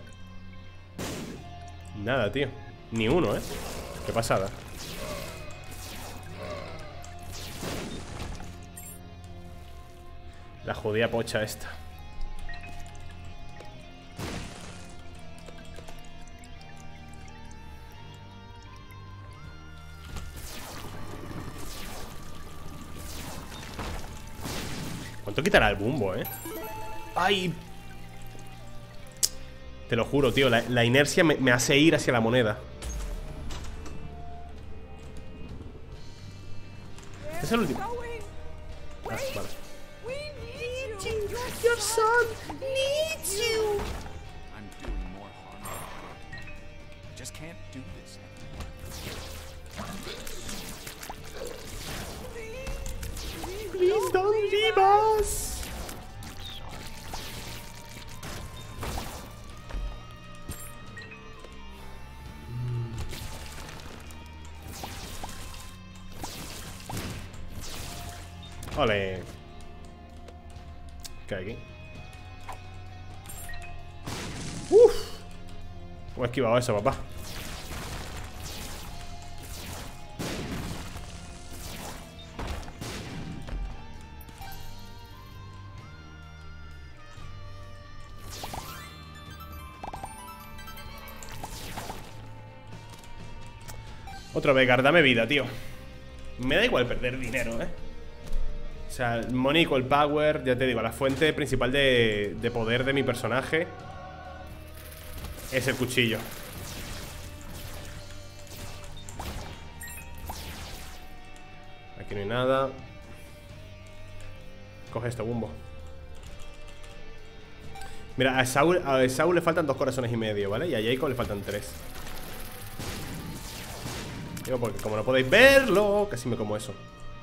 Nada, tío. Ni uno, ¿eh? Qué pasada. La jodida pocha esta. ¿Cuánto quitará el Bumbo, ¡Ay! Te lo juro, tío. La inercia me hace ir hacia la moneda. Es el último. Ah, vale. Your son needs you. I'm doing more harm. I just can't do this anymore. Please don't leave us. Ole. ¿Qué hay aquí? Uff. ¿Cómo he esquivado eso, papá? Otro Vegar, dame vida, tío. Me da igual perder dinero, O sea, el money equal power, ya te digo, la fuente principal de poder de mi personaje es el cuchillo. Aquí no hay nada. Coge esto, Bumbo. Mira, a Saul le faltan 2 corazones y medio, ¿vale? Y a Jacob le faltan 3. Digo, porque como no podéis verlo, casi me como eso.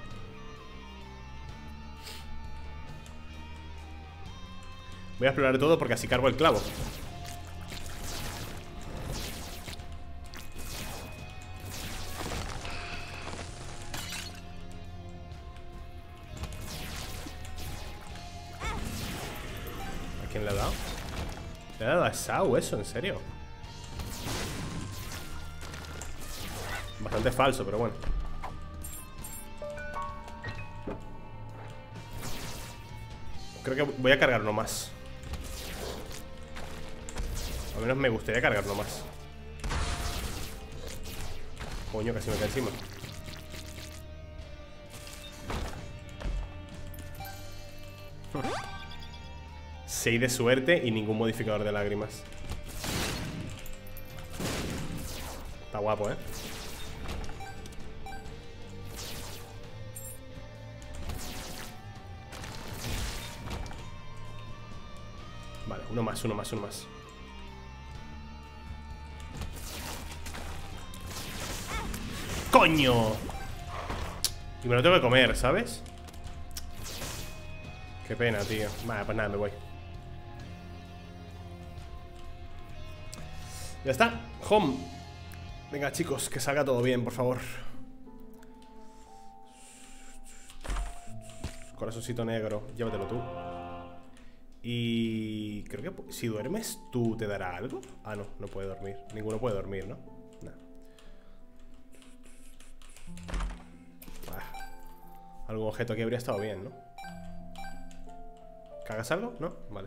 Voy a explorar todo porque así cargo el clavo. ¿Quién le ha dado? ¿Le ha dado a Shao eso? ¿En serio? Bastante falso, pero bueno. Creo que voy a cargar uno más. Al menos me gustaría cargar uno más. Coño, casi me cae encima. Seis de suerte y ningún modificador de lágrimas. Está guapo, ¿eh? Vale, uno más, uno más, uno más. ¡Coño! Y me lo tengo que comer, ¿sabes? Qué pena, tío. Vale, pues nada, me voy. Ya está, home. Venga, chicos, que salga todo bien, por favor. Corazoncito negro, llévatelo tú. Y creo que si duermes tú te dará algo. Ah, no, no puede dormir. Ninguno puede dormir, ¿no? Nah. Algún objeto aquí habría estado bien, ¿no? ¿Cagas algo? ¿No? Vale.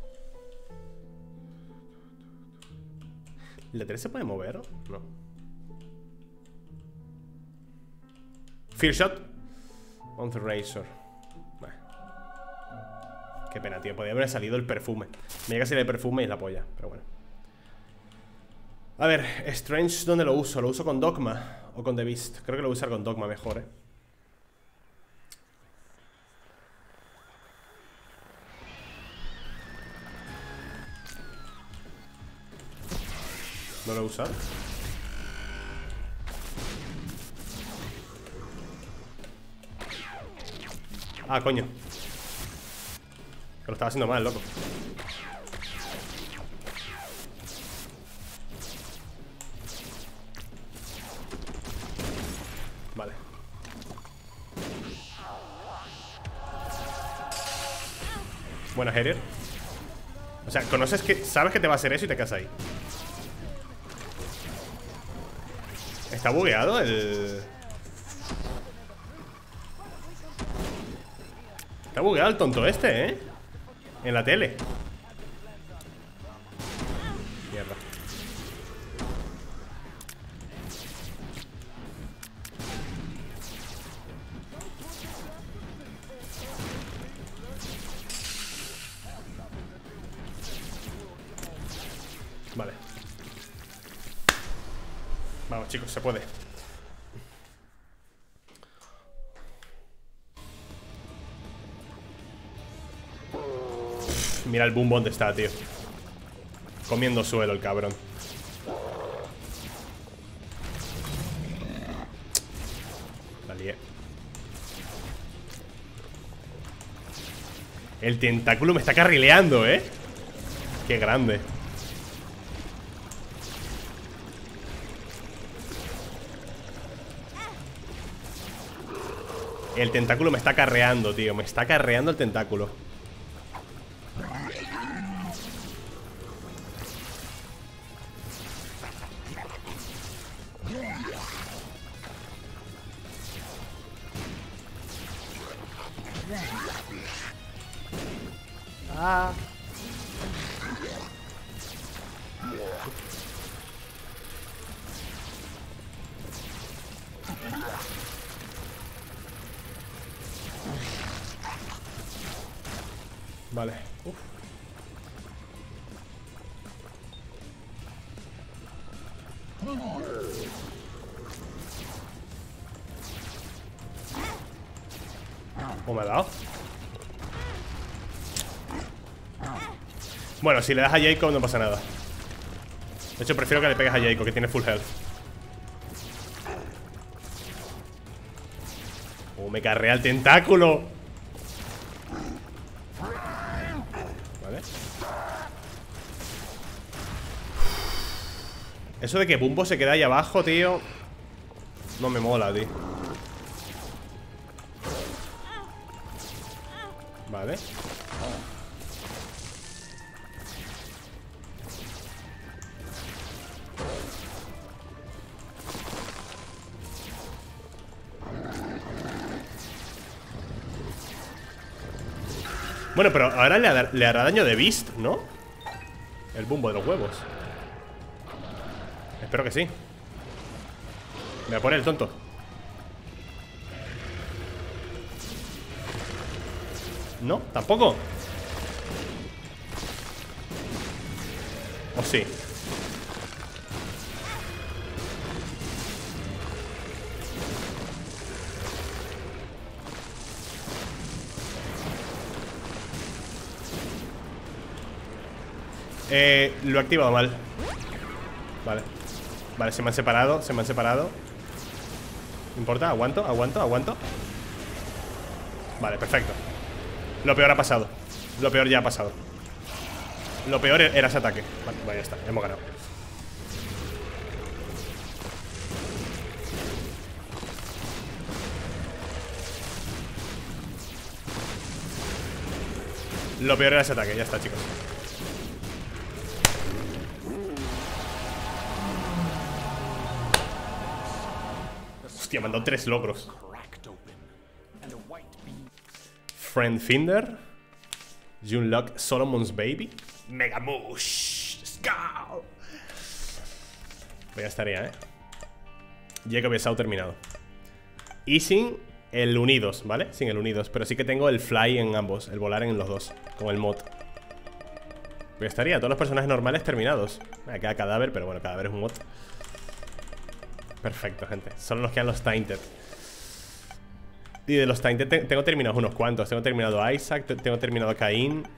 ¿La tele se puede mover? No. Fear Shot on the Razor. Vale. Qué pena, tío. Podría haber salido el perfume. Me llega a salir el perfume y la polla. Pero bueno. A ver, Strange, ¿dónde lo uso? ¿Lo uso con Dogma o con The Beast? Creo que lo voy a usar con Dogma mejor, ¿No lo he usado? Ah, coño. Que lo estaba haciendo mal, loco. Vale. Buena, Harrier. O sea, conoces que... Sabes que te va a hacer eso y te quedas ahí. Está bugueado el... Está bugueado el tonto este, ¿eh? En la tele. Mierda. Vale. Vamos, chicos, se puede. Mira el boom donde está, tío. Comiendo suelo el cabrón. La lié. El tentáculo me está carrileando, ¿eh? Qué grande. El tentáculo me está carreando, tío. Me está carreando el tentáculo. Ah. Vale. Uf. ¿Cómo me ha dado? Bueno, si le das a Jacob no pasa nada. De hecho, prefiero que le pegues a Jacob, que tiene full health. Oh, me carrea el tentáculo. Vale. Eso de que Bumbo se queda ahí abajo, tío, no me mola, tío. Vale. Bueno, pero ahora le hará daño de Beast, ¿no? El bumbo de los huevos. Espero que sí. Me voy a poner el tonto. No, tampoco. ¿O sí? Lo he activado mal. Vale. Vale, se me han separado. Se me han separado. No importa, aguanto, aguanto, aguanto. Vale, perfecto. Lo peor ha pasado. Lo peor ya ha pasado. Lo peor era ese ataque. Vale, ya está, hemos ganado. Lo peor era ese ataque, ya está, chicos. Hostia, me han dado 3 logros. Friend Finder. You unlock Solomon's Baby. Mega Mush. Let's go. Pues ya estaría, Jacob y Sau terminado. Y sin el Unidos, ¿vale? Sin el Unidos. Pero sí que tengo el Fly en ambos. El volar en los dos. Con el mod. Pues ya estaría. Todos los personajes normales terminados. Me queda cadáver, pero bueno, cadáver es un mod. Perfecto, gente. Solo nos quedan los Tainted. Y de los Tainted tengo terminados unos cuantos. Tengo terminado a Isaac, tengo terminado a Caín.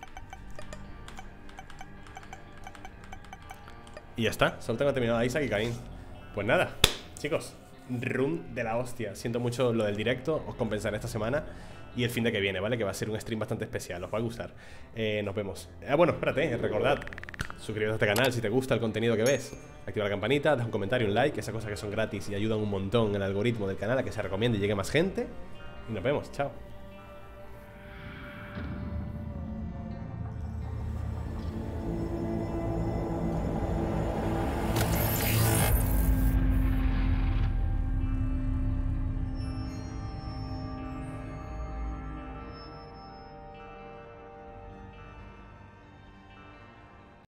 Y ya está, solo tengo terminado a Isaac y Caín. Pues nada, chicos, run de la hostia. Siento mucho lo del directo, os compensaré esta semana. Y el fin de que viene, ¿vale? Que va a ser un stream bastante especial, os va a gustar. Nos vemos. Bueno, espérate, recordad, suscribiros a este canal si te gusta el contenido que ves. Activa la campanita, deja un comentario, un like, esas cosas que son gratis y ayudan un montón en el algoritmo del canal a que se recomiende y llegue más gente. Y nos vemos, chao.